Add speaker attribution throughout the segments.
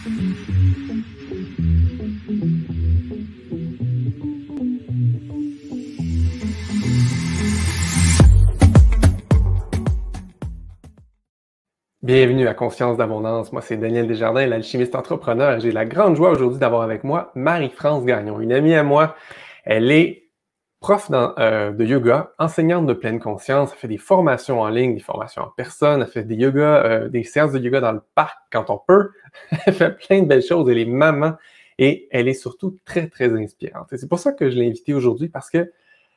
Speaker 1: Bienvenue à Conscience d'Abondance. Moi, c'est Daniel Desjardins, l'alchimiste entrepreneur. J'ai la grande joie aujourd'hui d'avoir avec moi Marie-France Gagnon, une amie à moi. Elle est prof de yoga, enseignante de pleine conscience. Elle fait des formations en ligne, des formations en personne. Elle fait des séances de yoga dans le parc quand on peut. Elle fait plein de belles choses. Elle est maman et elle est surtout très, très inspirante. Et c'est pour ça que je l'ai invitée aujourd'hui parce que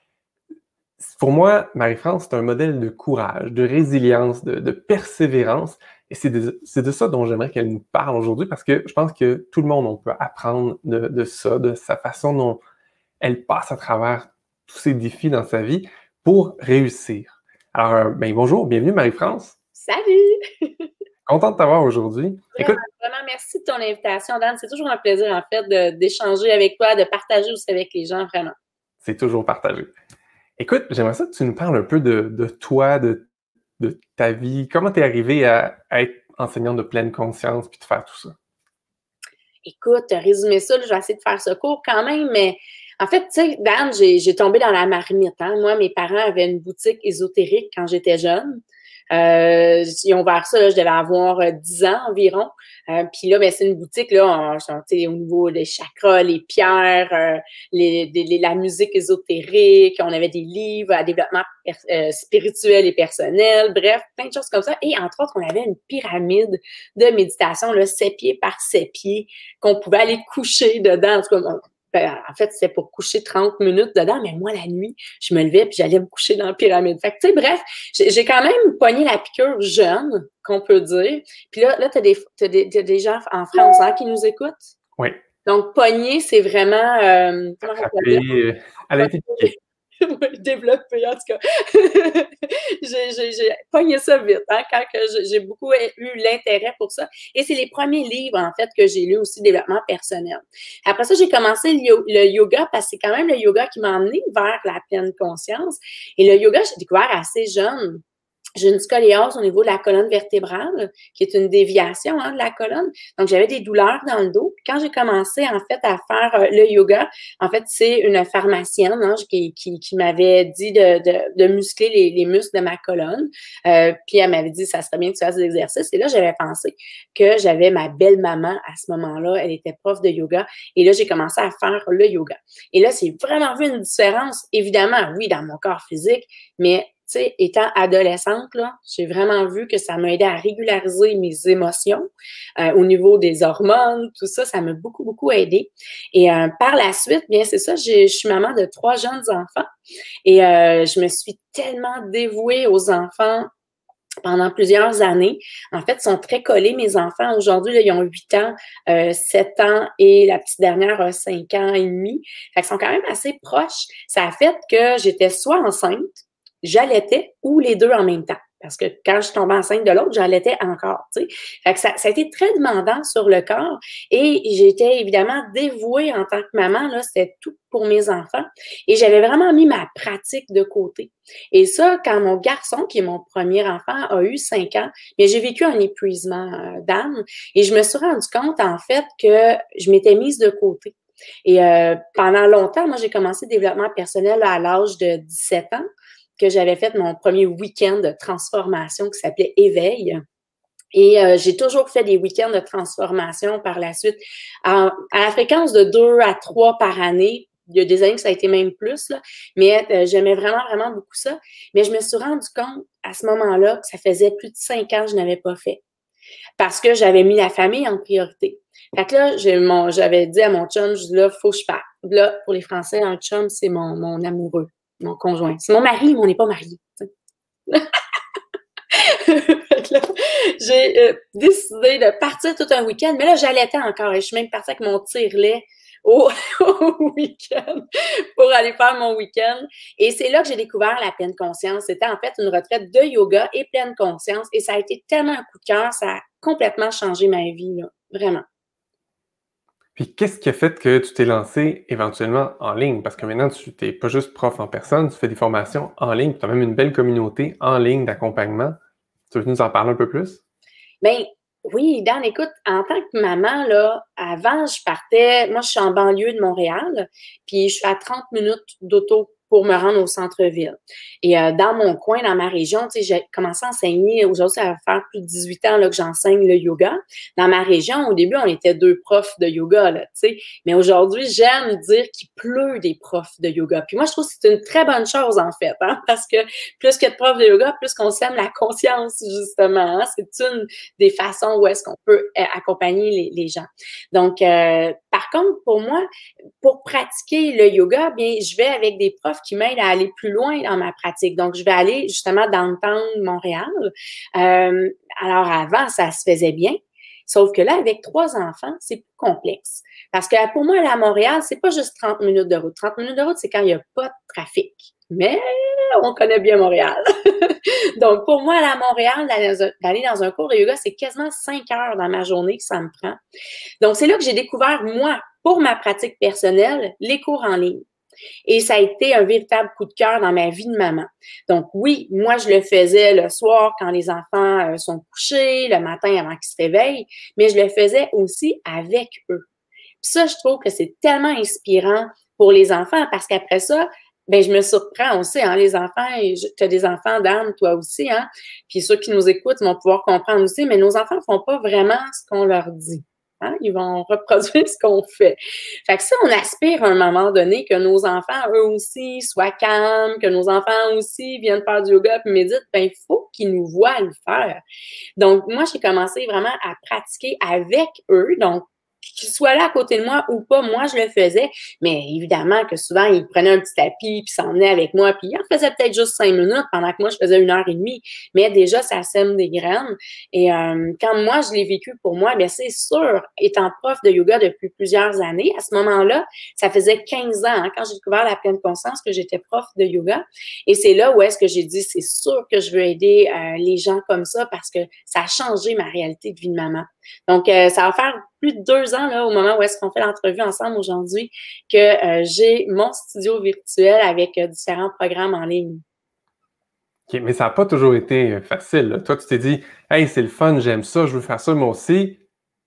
Speaker 1: pour moi, Marie-France, c'est un modèle de courage, de résilience, de persévérance. Et c'est de ça dont j'aimerais qu'elle nous parle aujourd'hui parce que je pense que tout le monde, on peut apprendre de ça, de sa façon dont elle passe à travers tous ces défis dans sa vie pour réussir. Alors, bonjour, bienvenue Marie-France.
Speaker 2: Salut!
Speaker 1: Content de t'avoir aujourd'hui.
Speaker 2: Écoute, vraiment, merci de ton invitation, Dan. C'est toujours un plaisir, en fait, d'échanger avec toi, de partager aussi avec les gens, vraiment.
Speaker 1: C'est toujours partagé. Écoute, j'aimerais ça que tu nous parles un peu de toi, de ta vie. Comment tu es arrivée à être enseignante de pleine conscience puis de faire tout ça?
Speaker 2: Écoute, résumer ça, là, je vais essayer de faire ce cours quand même, mais en fait, tu sais, Dan, j'ai tombé dans la marmite. Hein? Moi, mes parents avaient une boutique ésotérique quand j'étais jeune. Ils ont ouvert ça, là, je devais avoir 10 ans environ. Puis là, c'est une boutique là, au niveau des chakras, les pierres, la musique ésotérique. On avait des livres à développement spirituel et personnel. Bref, plein de choses comme ça. Et entre autres, on avait une pyramide de méditation, là, 7 pieds par 7 pieds, qu'on pouvait aller coucher dedans. En tout cas, en fait, c'était pour coucher 30 minutes dedans, mais moi, la nuit, je me levais puis j'allais me coucher dans la pyramide. Fait que, tu sais, bref, j'ai quand même pogné la piqûre jeune, qu'on peut dire. Puis là, t'as des gens en France qui nous écoutent.
Speaker 1: Oui.
Speaker 2: Donc, pogner, c'est vraiment...
Speaker 1: comment on peut dire? Elle a été piquée.
Speaker 2: Oui, développé, en tout cas. J'ai pogné ça vite, hein, quand j'ai beaucoup eu l'intérêt pour ça. Et c'est les premiers livres, en fait, que j'ai lus aussi, développement personnel. Après ça, j'ai commencé le yoga, parce que c'est quand même le yoga qui m'a emmené vers la pleine conscience. Et le yoga, j'ai découvert assez jeune. J'ai une scoliose au niveau de la colonne vertébrale, qui est une déviation de la colonne. Donc, j'avais des douleurs dans le dos. Quand j'ai commencé, en fait, à faire le yoga, en fait, c'est une pharmacienne qui m'avait dit de muscler les muscles de ma colonne. Puis, elle m'avait dit, ça serait bien que tu fasses des exercices. Et là, j'avais pensé que j'avais ma belle-maman à ce moment-là. Elle était prof de yoga. Et là, j'ai commencé à faire le yoga. Et là, j'ai vraiment vu une différence, évidemment, oui, dans mon corps physique, mais tu sais, étant adolescente, là, j'ai vraiment vu que ça m'a aidé à régulariser mes émotions au niveau des hormones, tout ça, ça m'a beaucoup, beaucoup aidé. Et par la suite, bien, c'est ça, je suis maman de 3 jeunes enfants et je me suis tellement dévouée aux enfants pendant plusieurs années. En fait, ils sont très collés, mes enfants. Aujourd'hui, là, ils ont 8 ans, 7 ans et la petite dernière a 5 ans et demi. Fait qu'ils sont quand même assez proches. Ça a fait que j'étais soit enceinte, j'allaitais ou les deux en même temps. Parce que quand je tombais enceinte de l'autre, j'allaitais encore, tu sais. Fait que ça a été très demandant sur le corps et j'étais évidemment dévouée en tant que maman, là, c'était tout pour mes enfants et j'avais vraiment mis ma pratique de côté. Et ça, quand mon garçon, qui est mon premier enfant, a eu 5 ans, bien, j'ai vécu un épuisement d'âme et je me suis rendu compte, en fait, que je m'étais mise de côté. Et pendant longtemps, moi, j'ai commencé le développement personnel à l'âge de 17 ans, que j'avais fait mon premier week-end de transformation qui s'appelait Éveil. Et j'ai toujours fait des week-ends de transformation par la suite, à la fréquence de 2 à 3 par année. Il y a des années que ça a été même plus, là, mais j'aimais vraiment, vraiment beaucoup ça. Mais je me suis rendu compte à ce moment-là que ça faisait plus de 5 ans que je n'avais pas fait parce que j'avais mis la famille en priorité. Fait que là, j'avais dit à mon chum, je dis là, faut que je parte. Là, pour les Français, un chum, c'est mon amoureux. Mon conjoint. C'est mon mari, mais on n'est pas mariés. J'ai décidé de partir tout un week-end, mais là, j'allaitais encore et je suis même partie avec mon tire-lait au week-end pour aller faire mon week-end. Et c'est là que j'ai découvert la pleine conscience. C'était en fait une retraite de yoga et pleine conscience et ça a été tellement un coup de cœur, ça a complètement changé ma vie, là, vraiment.
Speaker 1: Puis qu'est-ce qui a fait que tu t'es lancé éventuellement en ligne? Parce que maintenant, tu n'es pas juste prof en personne, tu fais des formations en ligne, tu as même une belle communauté en ligne d'accompagnement. Tu veux nous en parler un peu plus?
Speaker 2: Bien, Oui, Dan, écoute, en tant que maman, là, avant, je partais, moi, je suis en banlieue de Montréal, puis je suis à 30 minutes d'auto pour me rendre au centre-ville. Et dans mon coin, dans ma région, tu sais, j'ai commencé à enseigner, aujourd'hui, ça va faire plus de 18 ans là, que j'enseigne le yoga. Dans ma région, au début, on était 2 profs de yoga, là, tu sais, mais aujourd'hui, j'aime dire qu'il pleut des profs de yoga. Puis moi, je trouve que c'est une très bonne chose, en fait, hein, parce que plus que de profs de yoga, plus qu'on sème la conscience, justement, hein. C'est une des façons où est-ce qu'on peut accompagner les gens. Donc, par contre, pour moi, pour pratiquer le yoga, bien, je vais avec des profs qui m'aident à aller plus loin dans ma pratique. Donc, je vais aller justement dans le temps de Montréal. Alors, avant, ça se faisait bien. Sauf que là, avec 3 enfants, c'est plus complexe. Parce que pour moi, aller à Montréal, c'est pas juste 30 minutes de route. 30 minutes de route, c'est quand il n'y a pas de trafic. Mais on connaît bien Montréal. Donc, pour moi, aller à Montréal, d'aller dans un cours de yoga, c'est quasiment 5 heures dans ma journée que ça me prend. Donc, c'est là que j'ai découvert, moi, pour ma pratique personnelle, les cours en ligne. Et ça a été un véritable coup de cœur dans ma vie de maman. Donc oui, moi, je le faisais le soir quand les enfants sont couchés, le matin avant qu'ils se réveillent, mais je le faisais aussi avec eux. Puis ça, je trouve que c'est tellement inspirant pour les enfants parce qu'après ça, ben je me surprends aussi, hein, les enfants, tu as des enfants d'âme, toi aussi, hein, puis ceux qui nous écoutent vont pouvoir comprendre aussi, mais nos enfants font pas vraiment ce qu'on leur dit. Hein? Ils vont reproduire ce qu'on fait. Fait que si on aspire à un moment donné que nos enfants, eux aussi, soient calmes, que nos enfants aussi viennent faire du yoga puis méditent, ben il faut qu'ils nous voient le faire. Donc, moi, j'ai commencé vraiment à pratiquer avec eux. Donc, qu'ils soient là à côté de moi ou pas, moi, je le faisais. Mais évidemment que souvent, ils prenaient un petit tapis puis s'en venaient avec moi. Puis ils en faisaient peut-être juste 5 minutes pendant que moi, je faisais 1 heure et demie. Mais déjà, ça sème des graines. Et quand moi, je l'ai vécu pour moi, bien, c'est sûr, étant prof de yoga depuis plusieurs années, à ce moment-là, ça faisait 15 ans, hein, quand j'ai découvert la pleine conscience que j'étais prof de yoga. Et c'est là où est-ce que j'ai dit, c'est sûr que je veux aider les gens comme ça parce que ça a changé ma réalité de vie de maman. Donc, ça va faire plus de 2 ans, là, au moment où est-ce qu'on fait l'entrevue ensemble aujourd'hui, que j'ai mon studio virtuel avec différents programmes en ligne.
Speaker 1: OK, mais ça n'a pas toujours été facile, là. Toi, tu t'es dit, hey, c'est le fun, j'aime ça, je veux faire ça moi aussi.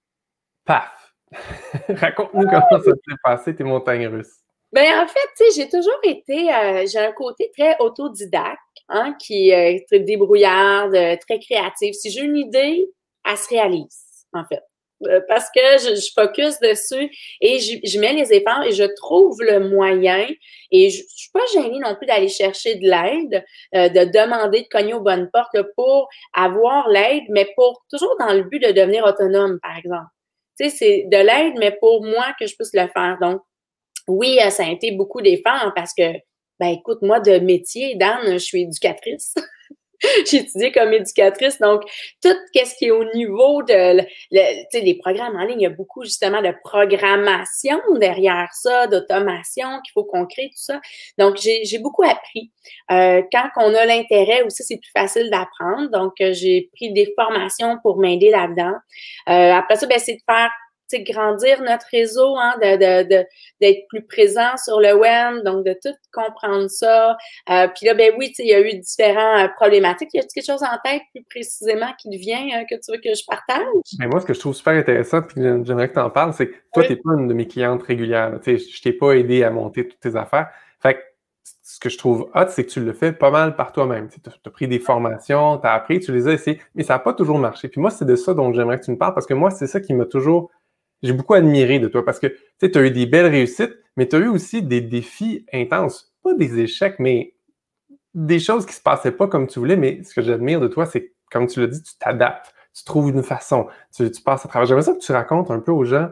Speaker 1: Paf! Raconte-nous comment ça s'est passé, tes montagnes russes.
Speaker 2: Ben en fait, tu sais, j'ai toujours été, j'ai un côté très autodidacte, hein, qui est très débrouillarde, très créative. Si j'ai une idée, elle se réalise, en fait. Parce que je focus dessus et je mets les efforts et je trouve le moyen. Et je suis pas gênée non plus d'aller chercher de l'aide, de demander de cogner aux bonnes portes là, pour avoir l'aide, mais pour toujours dans le but de devenir autonome, par exemple. Tu sais, c'est de l'aide, mais pour moi que je puisse le faire. Donc, oui, ça a été beaucoup d'efforts parce que, ben écoute, moi, de métier, Dan, je suis éducatrice. J'ai étudié comme éducatrice, donc tout ce qui est au niveau de tu sais, des programmes en ligne, il y a beaucoup justement de programmation derrière ça, d'automation qu'il faut qu'on crée, tout ça. Donc, j'ai beaucoup appris. Quand on a l'intérêt aussi, c'est plus facile d'apprendre. Donc, j'ai pris des formations pour m'aider là-dedans. Après ça, ben, c'est de faire grandir notre réseau, hein, d'être plus présent sur le web, donc de tout comprendre ça. Puis là, ben oui, il y a eu différentes problématiques. Y a-t-il quelque chose en tête plus précisément qui te vient que tu veux que je partage?
Speaker 1: Ben moi, ce que je trouve super intéressant, puis j'aimerais que tu en parles, c'est que toi,
Speaker 2: Oui.
Speaker 1: tu n'es pas une de mes clientes régulières. Tu sais, je t'ai pas aidé à monter toutes tes affaires. Fait que ce que je trouve hot, c'est que tu le fais pas mal par toi-même. Tu as pris des formations, tu as appris, tu les as essayées, mais ça n'a pas toujours marché. Puis moi, c'est de ça dont j'aimerais que tu me parles, parce que moi, c'est ça qui m'a toujours... J'ai beaucoup admiré de toi, parce que tu as eu des belles réussites, mais tu as eu aussi des défis intenses. Pas des échecs, mais des choses qui se passaient pas comme tu voulais. Mais ce que j'admire de toi, c'est que, comme tu l'as dit, tu t'adaptes. Tu trouves une façon, tu passes à travers. J'aimerais ça que tu racontes un peu aux gens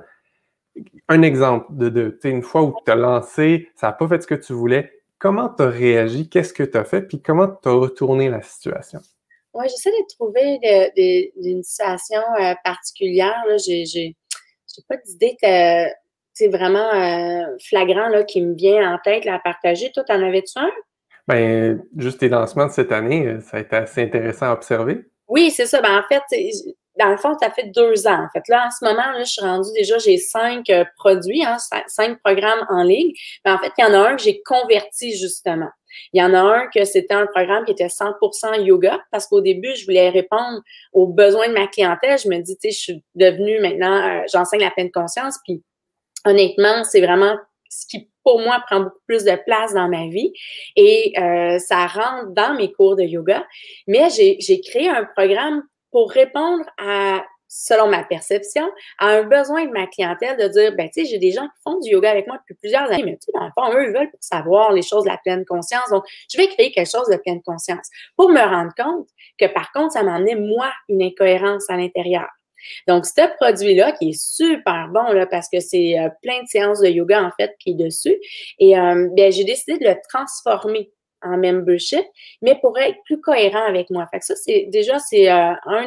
Speaker 1: un exemple tu sais, une fois où tu as lancé, ça n'a pas fait ce que tu voulais. Comment tu as réagi? Qu'est-ce que tu as fait? Puis comment tu as retourné la situation?
Speaker 2: Oui, j'essaie de trouver une situation particulière. Là. J'ai pas d'idée vraiment flagrant là, qui me vient en tête là, à partager. Toi, t'en avais-tu un?
Speaker 1: Ben, juste tes lancements de cette année, ça a été assez intéressant à observer.
Speaker 2: Oui, c'est ça. Ben, en fait, dans le fond, ça fait 2 ans. En fait, là, en ce moment, là, je suis rendue déjà, j'ai 5 produits, hein, 5 programmes en ligne. Mais en fait, il y en a un que j'ai converti, justement. Il y en a un que c'était un programme qui était 100% yoga parce qu'au début, je voulais répondre aux besoins de ma clientèle. Je me dis, tu sais, je suis devenue maintenant, j'enseigne la pleine conscience, puis honnêtement, c'est vraiment ce qui, pour moi, prend beaucoup plus de place dans ma vie et ça rentre dans mes cours de yoga. Mais j'ai créé un programme pour répondre à, selon ma perception, à un besoin de ma clientèle de dire, ben tu sais, j'ai des gens qui font du yoga avec moi depuis plusieurs années, mais tu sais, dans le fond, eux, ils veulent savoir les choses de la pleine conscience. Donc, je vais créer quelque chose de pleine conscience pour me rendre compte que, par contre, ça m'emmenait, moi, une incohérence à l'intérieur. Donc, ce produit-là, qui est super bon, là, parce que c'est plein de séances de yoga, en fait, qui est dessus. Et bien, j'ai décidé de le transformer en membership, mais pour être plus cohérent avec moi. Fait que ça, c'est un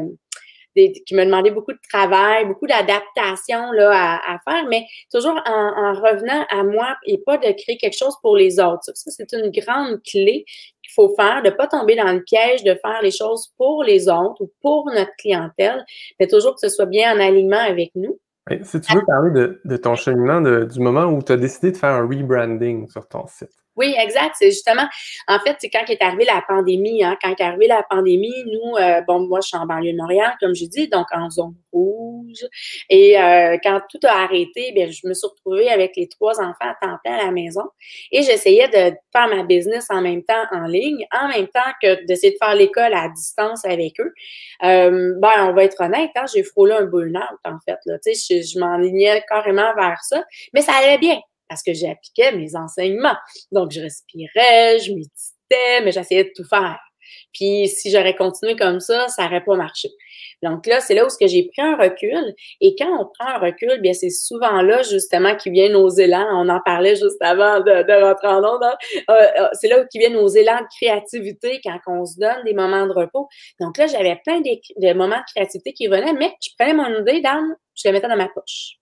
Speaker 2: qui me demandait beaucoup de travail, beaucoup d'adaptation là à faire, mais toujours en revenant à moi et pas de créer quelque chose pour les autres. Ça, c'est une grande clé qu'il faut faire, de pas tomber dans le piège de faire les choses pour les autres ou pour notre clientèle, mais toujours que ce soit bien en alignement avec nous.
Speaker 1: Oui, si tu veux parler de ton cheminement, du moment où tu as décidé de faire un rebranding sur ton site.
Speaker 2: Oui, exact. C'est justement, en fait, c'est quand est arrivée la pandémie. Hein, quand est arrivée la pandémie, nous, bon, moi, je suis en banlieue de Montréal, comme je dis, donc en zone rouge. Et quand tout a arrêté, bien, je me suis retrouvée avec les 3 enfants à temps plein à la maison. Et j'essayais de faire ma business en même temps en ligne, en même temps que d'essayer de faire l'école à distance avec eux. Ben, on va être honnête, hein, j'ai frôlé un burn-out, en fait. Là. Tu sais, je m'enlignais carrément vers ça, mais ça allait bien. Parce que j'appliquais mes enseignements. Donc, je respirais, je méditais, mais j'essayais de tout faire. Puis, si j'aurais continué comme ça n'aurait pas marché. Donc là, c'est là où j'ai pris un recul. Et quand on prend un recul, bien, c'est souvent là, justement, qu'il vient nos élans. On en parlait juste avant de rentrer en onde. Hein? C'est là où viennent nos élans de créativité quand on se donne des moments de repos. Donc là, j'avais plein de moments de créativité qui venaient, mais je prenais mon idée, je la mettais dans ma poche.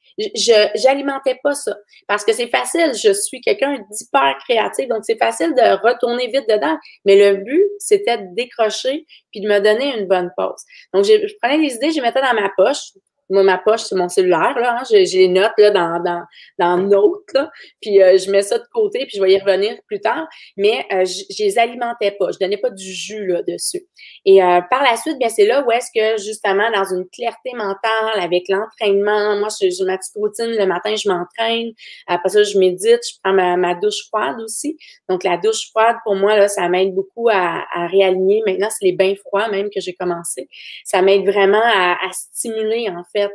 Speaker 2: J'alimentais pas ça parce que c'est facile. Je suis quelqu'un d'hyper créatif, donc c'est facile de retourner vite dedans. Mais le but, c'était de décrocher puis de me donner une bonne pause. Donc, je prenais les idées, je les mettais dans ma poche. Moi, ma poche, c'est mon cellulaire, là. Hein? J'ai les notes là, dans Note, là. Puis je mets ça de côté, puis je vais y revenir plus tard. Mais je les alimentais pas. Je donnais pas du jus là, dessus. Et par la suite, bien, c'est là où est-ce que, justement, dans une clarté mentale, avec l'entraînement, moi, j'ai ma petite routine, le matin, je m'entraîne. Après ça, je médite, je prends ma douche froide aussi. Donc, la douche froide, pour moi, là, ça m'aide beaucoup à réaligner. Maintenant, c'est les bains froids même que j'ai commencé. Ça m'aide vraiment à stimuler, en fait,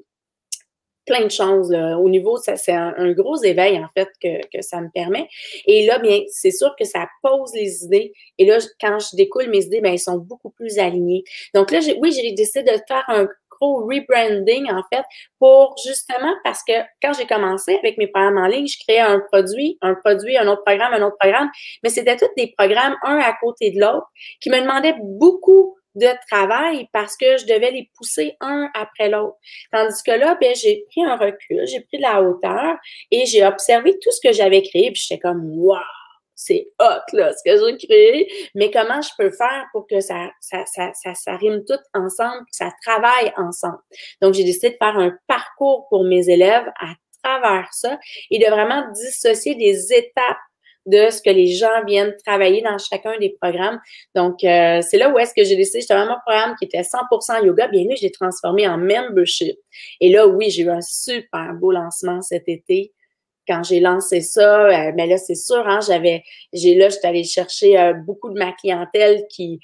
Speaker 2: plein de choses. Là. Au niveau, c'est un gros éveil, en fait, que ça me permet. Et là, bien, c'est sûr que ça pose les idées. Et là, quand je découle mes idées, bien, elles sont beaucoup plus alignées. Donc là, j'ai décidé de faire un gros rebranding, en fait, pour justement, parce que quand j'ai commencé avec mes programmes en ligne, je créais un produit, un autre programme, mais c'était tous des programmes, un à côté de l'autre, qui me demandaient beaucoup de travail parce que je devais les pousser un après l'autre. Tandis que là, ben, j'ai pris un recul, j'ai pris de la hauteur et j'ai observé tout ce que j'avais créé, puis j'étais comme, waouh! C'est hot, là, ce que j'ai créé, mais comment je peux faire pour que ça rime tout ensemble, que ça travaille ensemble. Donc, j'ai décidé de faire un parcours pour mes élèves à travers ça et de vraiment dissocier des étapes de ce que les gens viennent travailler dans chacun des programmes. Donc, c'est là où est-ce que j'ai décidé, justement, mon programme qui était 100% yoga, bien lui, je l'ai transformé en membership. Et là, oui, j'ai eu un super beau lancement cet été. Quand j'ai lancé ça, mais là, c'est sûr, hein, j'étais allée chercher beaucoup de ma clientèle qui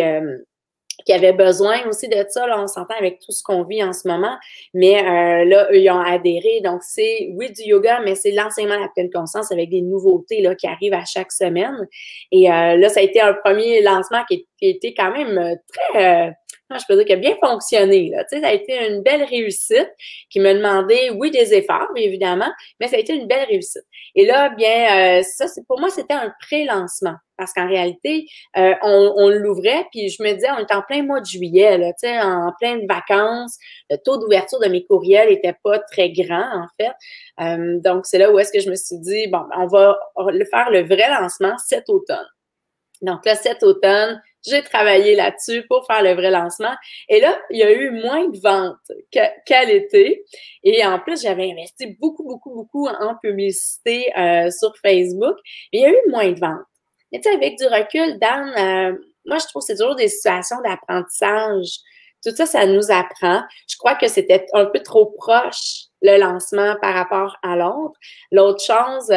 Speaker 2: avait besoin aussi de ça. Là, on s'entend avec tout ce qu'on vit en ce moment. Mais là, eux, ils ont adhéré. Donc, c'est, oui, du yoga, mais c'est l'enseignement de la pleine conscience avec des nouveautés là, qui arrivent à chaque semaine. Et là, ça a été un premier lancement qui a été quand même très... je peux dire qu'il a bien fonctionné. Là. Tu sais, ça a été une belle réussite qui me demandait, oui, des efforts, évidemment, mais ça a été une belle réussite. Et là, bien, ça, pour moi, c'était un pré-lancement. Parce qu'en réalité, on l'ouvrait, puis je me disais, on est en plein mois de juillet, là, tu sais, en pleine vacances. Le taux d'ouverture de mes courriels était pas très grand, en fait. Donc, c'est là où est-ce que je me suis dit, bon, on va faire le vrai lancement cet automne. Donc là, cet automne, J'ai travaillé là-dessus pour faire le vrai lancement. Et là, il y a eu moins de ventes qu'à l'été. Et en plus, j'avais investi beaucoup en publicité sur Facebook. Mais il y a eu moins de ventes. Mais tu sais, avec du recul, Dan, moi, je trouve que c'est toujours des situations d'apprentissage. Tout ça, ça nous apprend. Je crois que c'était un peu trop proche, le lancement par rapport à l'autre. L'autre chose,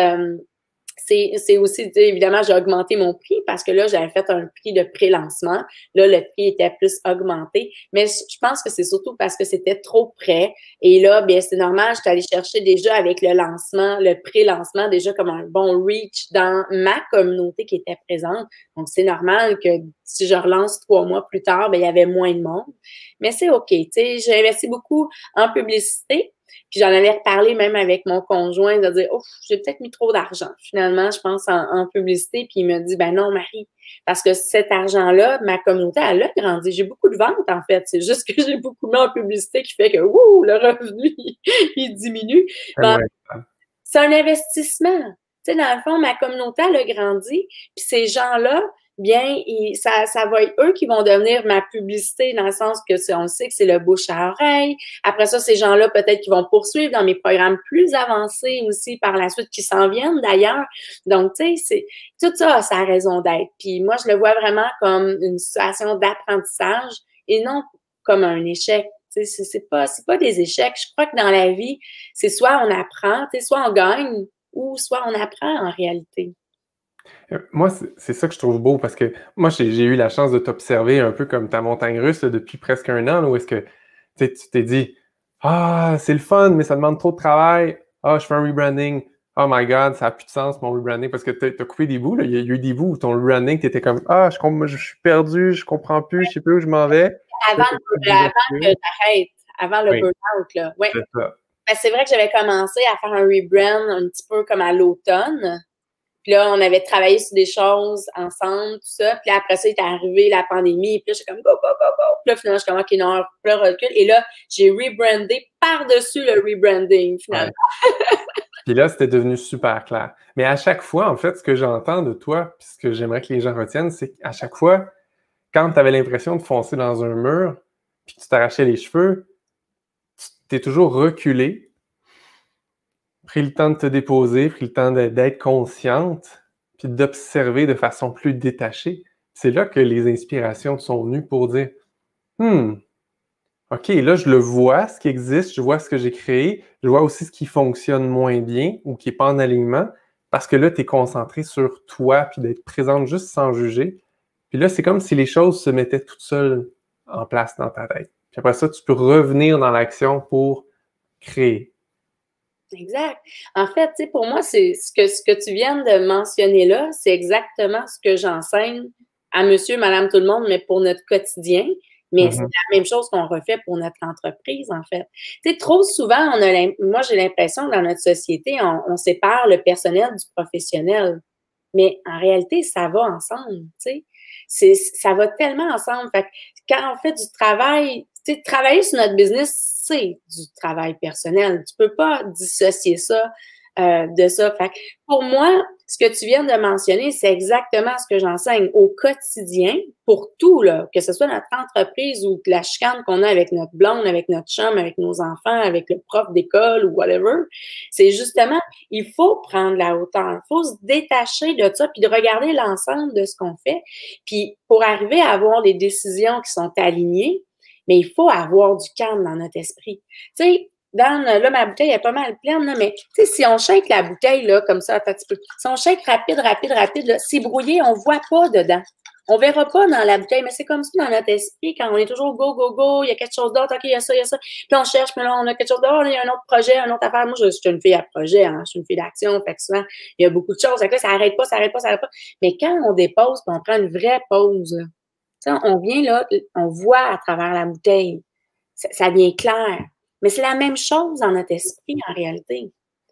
Speaker 2: c'est aussi, évidemment, j'ai augmenté mon prix parce que là, j'avais fait un prix de pré-lancement. Là, le prix était plus augmenté. Mais je pense que c'est surtout parce que c'était trop près. Et là, bien, c'est normal, je suis allée chercher déjà avec le lancement, le pré-lancement, déjà comme un bon reach dans ma communauté qui était présente. Donc, c'est normal que si je relance 3 mois plus tard, bien, il y avait moins de monde. Mais c'est OK. Tu sais, j'ai investi beaucoup en publicité. Puis j'en avais reparlé même avec mon conjoint de dire, oh, j'ai peut-être mis trop d'argent. Finalement, je pense en publicité. Puis il me dit, ben non, Marie, parce que cet argent-là, ma communauté, elle a grandi. J'ai beaucoup de ventes, en fait. C'est juste que j'ai beaucoup mis en publicité qui fait que, ouh, le revenu, il diminue. Mais c'est un investissement. Tu sais, dans le fond, ma communauté, elle a grandi. Puis ces gens-là, bien, ça va être eux qui vont devenir ma publicité dans le sens que on sait que c'est le bouche à oreille. Après ça, ces gens-là, peut-être qu'ils vont poursuivre dans mes programmes plus avancés aussi par la suite, qui s'en viennent d'ailleurs. Donc, tu sais, tout ça a sa raison d'être. Puis moi, je le vois vraiment comme une situation d'apprentissage et non comme un échec. Tu sais, c'est pas des échecs. Je crois que dans la vie, c'est soit on apprend, tu sais, soit on gagne ou soit on apprend en réalité.
Speaker 1: Moi, c'est ça que je trouve beau parce que moi, j'ai eu la chance de t'observer un peu comme ta montagne russe là, depuis presque un an, là, où est-ce que tu t'es dit ah, c'est le fun, mais ça demande trop de travail. Ah, je fais un rebranding. Oh my God, ça n'a plus de sens mon rebranding parce que tu as coupé des bouts. Là. Il y a eu des bouts où ton rebranding, tu étais comme ah, je suis perdu, je comprends plus, je sais plus où je m'en vais.
Speaker 2: Avant que j'arrête, avant le burn-out, là. Ouais.
Speaker 1: C'est ça.
Speaker 2: Ben, c'est vrai que j'avais commencé à faire un rebrand un petit peu comme à l'automne. Puis là, on avait travaillé sur des choses ensemble, tout ça. Puis là, après ça, il est arrivé la pandémie. Puis là, j'étais comme go. Puis là, finalement, je suis comme OK, non, plus recul. Et là, j'ai rebrandé par-dessus le rebranding, finalement.
Speaker 1: Ouais. Puis là, c'était devenu super clair. Mais à chaque fois, en fait, ce que j'entends de toi, puis ce que j'aimerais que les gens retiennent, c'est qu'à chaque fois, quand tu avais l'impression de foncer dans un mur, puis que tu t'arrachais les cheveux, tu t'es toujours reculé, pris le temps de te déposer, pris le temps d'être consciente, puis d'observer de façon plus détachée. C'est là que les inspirations te sont venues pour dire OK, là, je le vois, ce qui existe, je vois ce que j'ai créé, je vois aussi ce qui fonctionne moins bien ou qui n'est pas en alignement, parce que là, tu es concentré sur toi, puis d'être présente juste sans juger. Puis là, c'est comme si les choses se mettaient toutes seules en place dans ta tête. Puis après ça, tu peux revenir dans l'action pour créer.
Speaker 2: Exact. En fait, tu sais, pour moi, c'est ce que tu viens de mentionner là, c'est exactement ce que j'enseigne à monsieur, madame, tout le monde, mais pour notre quotidien. Mais c'est la même chose qu'on refait pour notre entreprise, en fait. Tu sais, trop souvent, moi, j'ai l'impression que dans notre société, on sépare le personnel du professionnel. Mais en réalité, ça va ensemble, tu sais. Ça va tellement ensemble. Fait que quand on fait du travail, tu sais, travailler sur notre business, c'est du travail personnel. Tu peux pas dissocier ça de ça. Fait que pour moi, ce que tu viens de mentionner, c'est exactement ce que j'enseigne au quotidien pour tout, là, que ce soit notre entreprise ou la chicane qu'on a avec notre blonde, avec notre chum, avec nos enfants, avec le prof d'école ou whatever. C'est justement, il faut prendre la hauteur, il faut se détacher de ça puis de regarder l'ensemble de ce qu'on fait. Puis pour arriver à avoir des décisions qui sont alignées, mais il faut avoir du calme dans notre esprit. Tu sais, là, ma bouteille est pas mal pleine, là, mais tu sais, si on shake la bouteille, là, comme ça, un petit peu, si on shake rapide, là, c'est brouillé, on voit pas dedans. On verra pas dans la bouteille, mais c'est comme ça dans notre esprit, quand on est toujours go, il y a quelque chose d'autre, OK, il y a ça. Puis on cherche, mais là, on a quelque chose d'autre, il y a un autre projet, une autre affaire. Moi, je suis une fille à projet, hein, je suis une fille d'action, fait que souvent, il y a beaucoup de choses. Fait que là, ça arrête pas. Mais quand on dépose, puis on prend une vraie pause, là, on vient là, on voit à travers la bouteille. Ça devient clair. Mais c'est la même chose dans notre esprit, en réalité.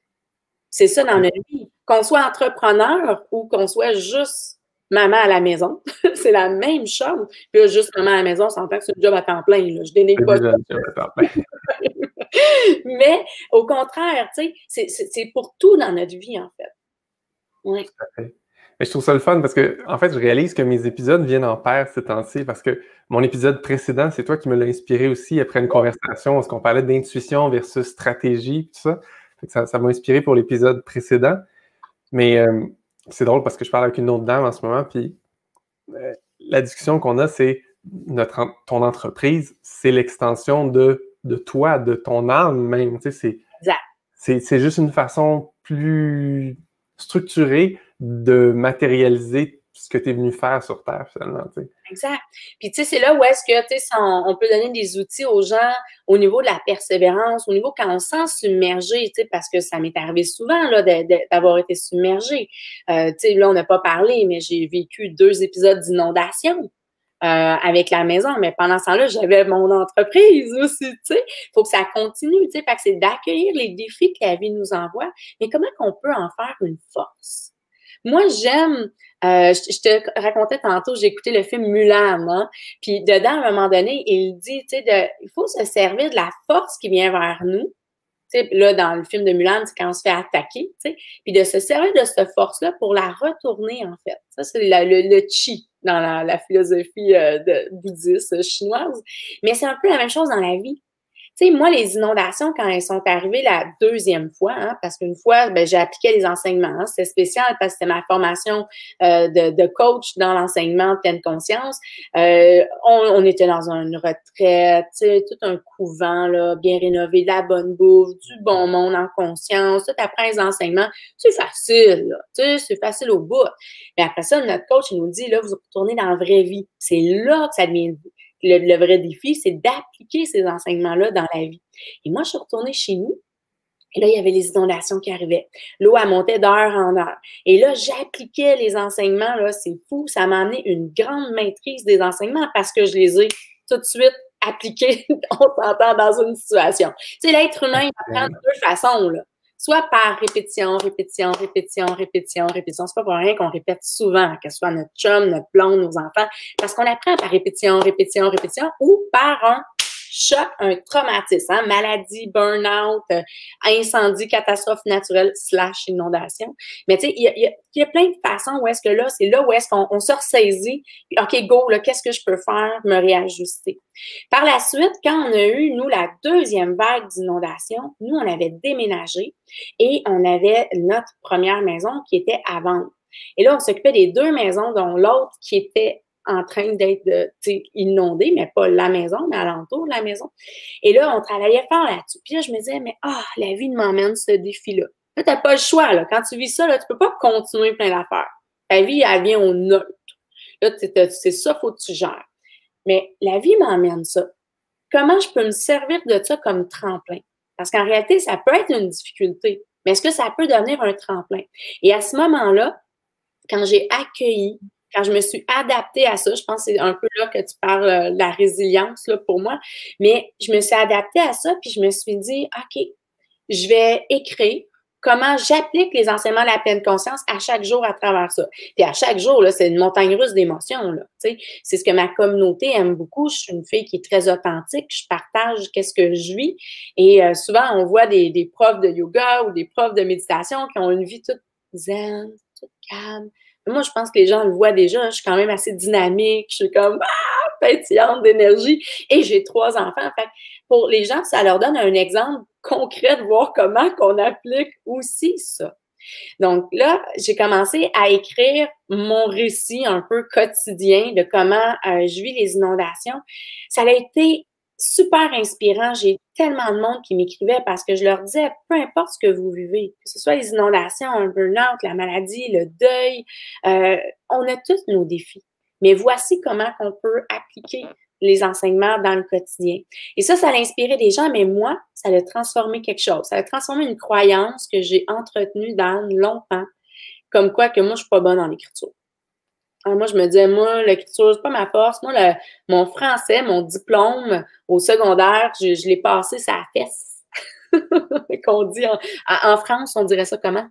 Speaker 2: C'est ça dans notre vie. Qu'on soit entrepreneur ou qu'on soit juste maman à la maison, c'est la même chose. Puis là, juste maman à la maison, ça entend que c'est un job à temps plein. Là. Je dénigre pas ça. Mais au contraire, tu sais, c'est pour tout dans notre vie, en fait. Oui.
Speaker 1: Tout à fait. Mais je trouve ça le fun parce que, en fait, je réalise que mes épisodes viennent en paire ces temps-ci parce que mon épisode précédent, c'est toi qui me l'as inspiré aussi après une conversation où on parlait d'intuition versus stratégie, tout ça. Ça m'a inspiré pour l'épisode précédent. Mais c'est drôle parce que je parle avec une autre dame en ce moment, puis la discussion qu'on a, c'est ton entreprise, c'est l'extension de toi, de ton âme même. Tu sais, c'est juste une façon plus structurée de matérialiser ce que tu es venu faire sur Terre, finalement. Tu sais.
Speaker 2: Exact. Puis, tu sais, c'est là où est-ce que, tu sais, on peut donner des outils aux gens au niveau de la persévérance, au niveau quand on se sent submergé, tu sais, parce que ça m'est arrivé souvent, là, d'avoir été submergé. Tu sais, là, on n'a pas parlé, mais j'ai vécu 2 épisodes d'inondation. Avec la maison, mais pendant ce temps-là, j'avais mon entreprise aussi, tu sais. Il faut que ça continue, tu sais. Fait que c'est d'accueillir les défis que la vie nous envoie, mais comment qu'on peut en faire une force? Moi, j'aime, je te racontais tantôt, j'ai écouté le film Mulan, hein, puis dedans, à un moment donné, il dit, tu sais, il faut se servir de la force qui vient vers nous. Tu sais, là, dans le film de Mulan, c'est quand on se fait attaquer, tu sais, puis de se servir de cette force-là pour la retourner, en fait. Ça, c'est le chi dans la philosophie bouddhiste chinoise. Mais c'est un peu la même chose dans la vie. Tu sais, moi, les inondations, quand elles sont arrivées la 2e fois, hein, parce qu'une fois, ben, j'ai appliqué les enseignements. Hein, c'était spécial parce que c'était ma formation de coach dans l'enseignement de pleine conscience. On était dans une retraite, tu sais, tout un couvent, là, bien rénové, de la bonne bouffe, du bon monde en conscience. Tout après les enseignements, c'est facile, là, tu sais, c'est facile au bout. Mais après ça, notre coach, il nous dit, là, vous retournez dans la vraie vie. C'est là que ça devient le vrai défi, c'est d'appliquer ces enseignements-là dans la vie. Et moi, je suis retournée chez nous, et là, il y avait les inondations qui arrivaient. L'eau, elle montait d'heure en heure. Et là, j'appliquais les enseignements, là, c'est fou. Ça m'a amené une grande maîtrise des enseignements parce que je les ai tout de suite appliqués, on s'entend, dans une situation. Tu sais, l'être humain, il apprend de 2 façons, là. Soit par répétition, répétition, répétition, répétition, répétition. C'est pas pour rien qu'on répète souvent, que ce soit notre chum, notre blonde, nos enfants, parce qu'on apprend par répétition, répétition, répétition, ou par un choc, un traumatisme, hein, maladie, burn-out, incendie, catastrophe naturelle / inondation. Mais tu sais, il y a plein de façons où est-ce que là, c'est là où est-ce qu'on se ressaisit. OK, go, là, qu'est-ce que je peux faire? Me réajuster. Par la suite, quand on a eu, nous, la 2e vague d'inondation, nous, on avait déménagé et on avait notre première maison qui était à vendre. Et là, on s'occupait des 2 maisons, dont l'autre qui était en train d'être inondée, mais pas la maison, mais alentour de la maison. Et là, on travaillait fort là-dessus. Puis là, je me disais, mais la vie m'emmène ce défi-là. Là, t'as pas le choix, là. Quand tu vis ça, là, tu peux pas continuer plein d'affaires. Ta vie, elle vient au neutre. Là, c'est ça, faut que tu gères. Mais la vie m'emmène ça. Comment je peux me servir de ça comme tremplin? Parce qu'en réalité, ça peut être une difficulté, mais est-ce que ça peut devenir un tremplin? Et à ce moment-là, quand j'ai accueilli, quand je me suis adaptée à ça, je pense que c'est un peu là que tu parles de la résilience là, pour moi, mais je me suis adaptée à ça, puis je me suis dit, OK, je vais écrire comment j'applique les enseignements de la pleine conscience à chaque jour à travers ça. Puis à chaque jour, là, c'est une montagne russe d'émotions. Là, tu sais. C'est ce que ma communauté aime beaucoup. Je suis une fille qui est très authentique. Je partage qu'est-ce que je vis. Et souvent, on voit des profs de yoga ou des profs de méditation qui ont une vie toute zen, toute calme. Moi, je pense que les gens le voient déjà. Je suis quand même assez dynamique. Je suis comme pétillante d'énergie. Et j'ai 3 enfants. Fait que pour les gens, ça leur donne un exemple concret de voir comment qu'on applique aussi ça. Donc là, j'ai commencé à écrire mon récit un peu quotidien de comment je vis les inondations. Ça a été super inspirant. J'ai tellement de monde qui m'écrivait parce que je leur disais, peu importe ce que vous vivez, que ce soit les inondations, un burn-out, la maladie, le deuil, on a tous nos défis. Mais voici comment on peut appliquer les enseignements dans le quotidien. Et ça a inspiré des gens, mais moi, ça a transformé quelque chose. Ça a transformé une croyance que j'ai entretenue dans longtemps, comme quoi que moi, je suis pas bonne en écriture. Alors moi, je me disais, moi, l'écriture, c'est pas ma force. Moi, mon français, mon diplôme au secondaire, je l'ai passé sa fesse. Qu'on dit en France, on dirait ça comment?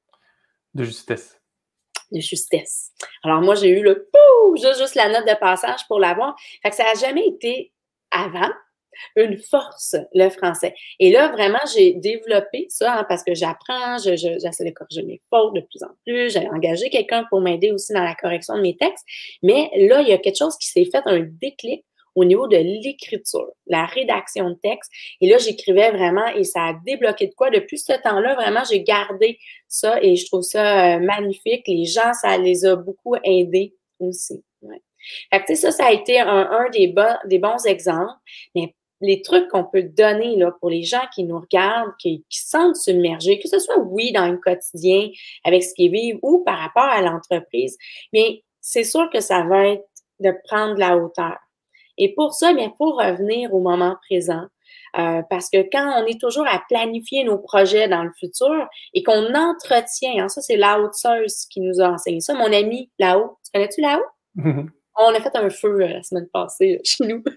Speaker 1: De justesse.
Speaker 2: De justesse. Alors moi, j'ai eu le juste la note de passage pour l'avoir. Fait que ça n'a jamais été avant. une force, le français. Et là, vraiment, j'ai développé ça parce que j'apprends, j'essaie de corriger mes fautes de plus en plus. J'ai engagé quelqu'un pour m'aider aussi dans la correction de mes textes. Mais là, il y a quelque chose qui s'est fait, un déclic au niveau de l'écriture, la rédaction de texte. Et là, j'écrivais vraiment et ça a débloqué de quoi. Depuis ce temps-là, vraiment, j'ai gardé ça et je trouve ça magnifique. Les gens, ça les a beaucoup aidés aussi. Ouais. Fait que, tu sais, ça a été un des bons exemples. Mais les trucs qu'on peut donner là, pour les gens qui nous regardent, qui sentent submergés, que ce soit, oui, dans le quotidien, avec ce qu'ils vivent ou par rapport à l'entreprise, mais c'est sûr que ça va être de prendre de la hauteur. Et pour ça, bien, pour revenir au moment présent, parce que quand on est toujours à planifier nos projets dans le futur et qu'on entretient, hein, ça, c'est Lao Tzu qui nous a enseigné ça. Mon ami Lao, tu connais-tu Lao? On a fait un feu la semaine passée chez nous.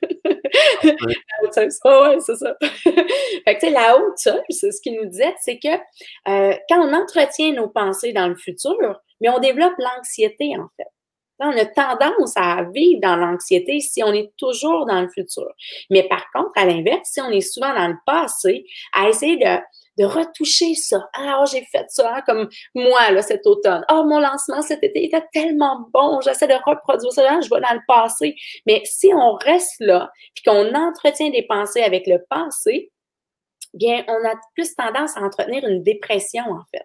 Speaker 1: Oui.
Speaker 2: Lao Tzu, ouais, c'est ça. Fait que, tu sais, Lao Tzu, c'est ce qu'il nous disait, c'est que quand on entretient nos pensées dans le futur, mais on développe l'anxiété, en fait. On a tendance à vivre dans l'anxiété si on est toujours dans le futur. Mais par contre, à l'inverse, si on est souvent dans le passé, à essayer de retoucher ça. Ah, j'ai fait ça, hein, comme moi, là, cet automne. Ah, mon lancement cet été était tellement bon. J'essaie de reproduire ça. Là, je vais dans le passé. Mais si on reste là, puis qu'on entretient des pensées avec le passé, bien, on a plus tendance à entretenir une dépression, en fait.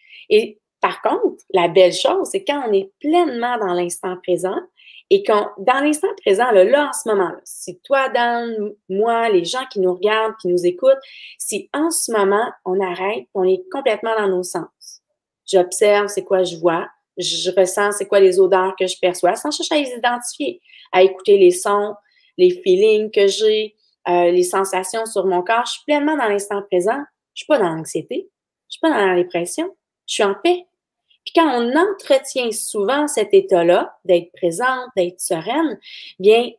Speaker 2: Et par contre, la belle chose, c'est quand on est pleinement dans l'instant présent et quand, dans l'instant présent, là, en ce moment, là, si toi, Dan, moi, les gens qui nous regardent, qui nous écoutent, si en ce moment, on arrête, on est complètement dans nos sens. J'observe, c'est quoi je vois, je ressens, c'est quoi les odeurs que je perçois, sans chercher à les identifier, à écouter les sons, les feelings que j'ai, les sensations sur mon corps. Je suis pleinement dans l'instant présent. Je suis pas dans l'anxiété. Je suis pas dans la dépression. Je suis en paix. Puis quand on entretient souvent cet état-là, d'être présente, d'être sereine, bien,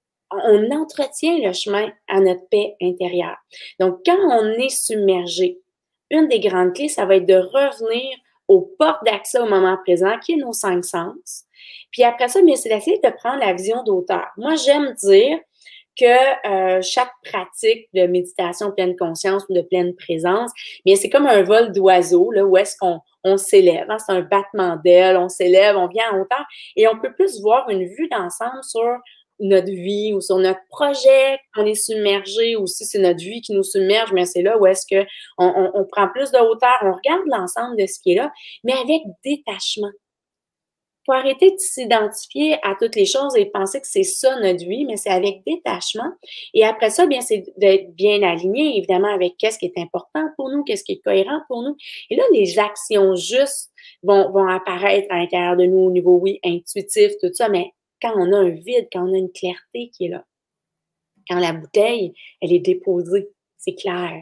Speaker 2: on entretient le chemin à notre paix intérieure. Donc, quand on est submergé, une des grandes clés, ça va être de revenir aux portes d'accès au moment présent, qui est nos 5 sens. Puis après ça, bien, c'est d'essayer de prendre la vision d'auteur. Moi, j'aime dire que chaque pratique de méditation pleine conscience ou de pleine présence, bien, c'est comme un vol d'oiseau, là, où est-ce qu'on s'élève. Hein? C'est un battement d'ailes, on s'élève, on vient en hauteur et on peut plus voir une vue d'ensemble sur notre vie ou sur notre projet, on est submergé ou si c'est notre vie qui nous submerge, mais c'est là où est-ce que on prend plus de hauteur, on regarde l'ensemble de ce qui est là, mais avec détachement. Il faut arrêter de s'identifier à toutes les choses et de penser que c'est ça notre vie, mais c'est avec détachement. Et après ça, bien, c'est d'être bien aligné, évidemment, avec qu'est-ce qui est important pour nous, qu'est-ce qui est cohérent pour nous. Et là, les actions justes vont apparaître à l'intérieur de nous au niveau, oui, intuitif, tout ça, mais quand on a un vide, quand on a une clarté qui est là, quand la bouteille, elle est déposée, c'est clair.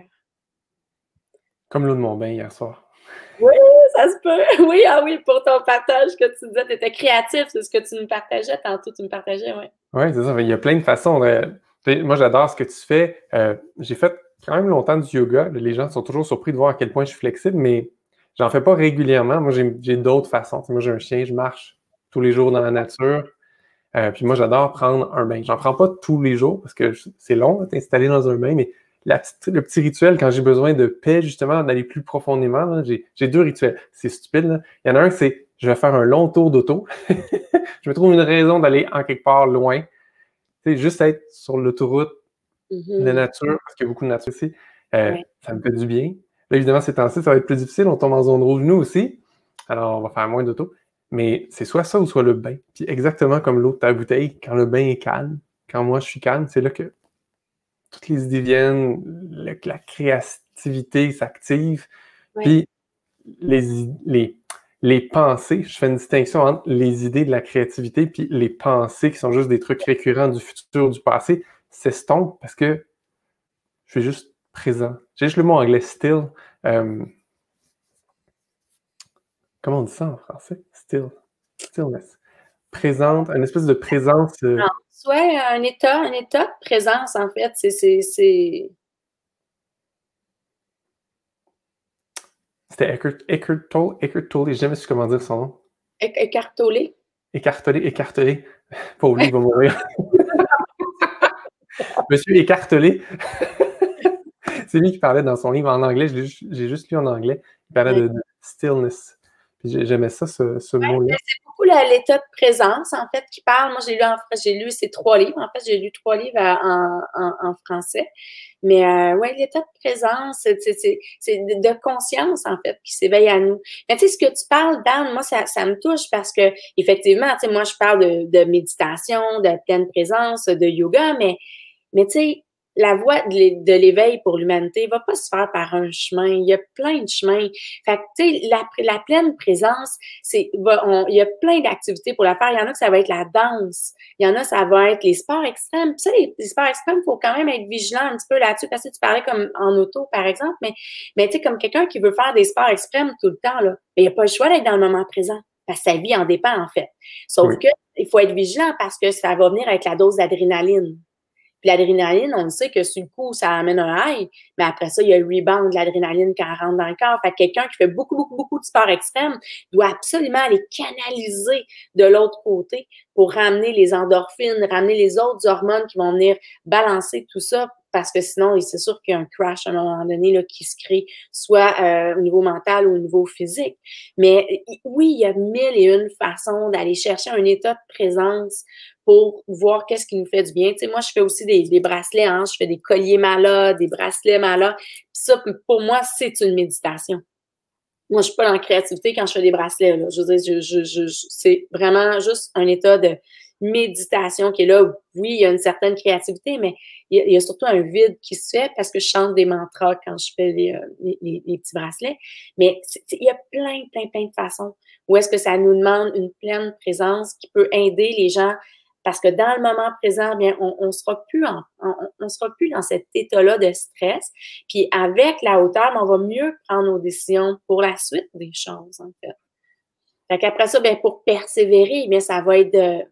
Speaker 1: Comme l'eau de mon bain hier soir.
Speaker 2: Oui, ça se peut. Oui, ah oui, pour ton partage que tu disais, tu étais créatif, c'est ce que tu nous partageais tantôt, tu me partageais, oui.
Speaker 1: Oui, c'est ça. Il y a plein de façons. Moi, j'adore ce que tu fais. J'ai fait quand même longtemps du yoga. Les gens sont toujours surpris de voir à quel point je suis flexible, mais j'en fais pas régulièrement. Moi, j'ai d'autres façons. Moi, j'ai un chien, je marche tous les jours dans la nature. Puis moi, j'adore prendre un bain. J'en prends pas tous les jours parce que c'est long de t'installer dans un bain, mais le petit rituel, quand j'ai besoin de paix, justement, d'aller plus profondément, là, j'ai 2 rituels. C'est stupide, là. Il y en a un, c'est je vais faire un long tour d'auto. Je me trouve une raison d'aller en quelque part loin. Tu sais, juste être sur l'autoroute, la nature, parce qu'il y a beaucoup de nature ici, ça me fait du bien. Là, évidemment, ces temps-ci, ça va être plus difficile. On tombe en zone rouge, nous aussi. Alors, on va faire moins d'auto. Mais c'est soit ça ou soit le bain. Puis exactement comme l'eau de ta bouteille, quand le bain est calme, quand moi je suis calme, c'est là que toutes les idées viennent, la créativité s'active. Puis les pensées, je fais une distinction entre les idées de la créativité puis les pensées qui sont juste des trucs récurrents du futur, du passé, s'estompent parce que je suis juste présent. J'ai juste le mot anglais still. Comment on dit ça en français? Stillness. Présente, une espèce de présence.
Speaker 2: Non, soit un état de présence, en fait. C'était
Speaker 1: Eckhart Tolle, j'ai jamais su comment dire son nom.
Speaker 2: Écartolé.
Speaker 1: Écartelé. Pauvre lui, il va mourir. Monsieur écartelé. C'est lui qui parlait dans son livre en anglais, j'ai juste lu en anglais. Il parlait de stillness. Puis j'aimais ça, ce mot-là.
Speaker 2: C'est beaucoup l'état de présence, en fait, qui parle. Moi, j'ai lu ces 3 livres. En fait, j'ai lu 3 livres en français. Mais ouais, l'état de présence, c'est de conscience, en fait, qui s'éveille à nous. Mais tu sais, ce que tu parles, Dan, moi, ça me touche parce que, effectivement, tu sais, moi, je parle de méditation, de pleine présence, de yoga, mais tu sais, la voie de l'éveil pour l'humanité va pas se faire par un chemin. Il y a plein de chemins. Fait que, tu sais, la pleine présence, il y a plein d'activités pour la faire. Il y en a que ça va être la danse. Il y en a, ça va être les sports extrêmes. Puis ça, les sports extrêmes, il faut quand même être vigilant un petit peu là-dessus parce que tu parlais comme en auto, par exemple, mais tu sais, comme quelqu'un qui veut faire des sports extrêmes tout le temps, là, il n'y a pas le choix d'être dans le moment présent. Parce que sa vie en dépend, en fait. Sauf que il faut être vigilant parce que ça va venir avec la dose d'adrénaline. Puis l'adrénaline, on le sait que sur le coup, ça amène un high, mais après ça, il y a le rebound de l'adrénaline quand elle rentre dans le corps. Fait que quelqu'un qui fait beaucoup de sport extrême doit absolument aller canaliser de l'autre côté pour ramener les endorphines, ramener les autres hormones qui vont venir balancer tout ça, parce que sinon, c'est sûr qu'il y a un crash à un moment donné là, qui se crée, soit au niveau mental ou au niveau physique. Mais oui, il y a 1001 façons d'aller chercher un état de présence pour voir qu'est-ce qui nous fait du bien. Tu sais, moi, je fais aussi des bracelets, hein, je fais des colliers Mala, des bracelets Mala. Puis ça, pour moi, c'est une méditation. Moi, je suis pas dans la créativité quand je fais des bracelets, là. Je veux dire, c'est vraiment juste un état de méditation qui est là. Oui, il y a une certaine créativité, mais il y a surtout un vide qui se fait parce que je chante des mantras quand je fais les petits bracelets. Mais il y a plein de façons où est-ce que ça nous demande une pleine présence qui peut aider les gens. Parce que dans le moment présent, bien, on sera plus dans cet état-là de stress. Puis avec la hauteur, on va mieux prendre nos décisions pour la suite des choses, en fait. Fait qu'après ça, bien, pour persévérer, bien, ça va être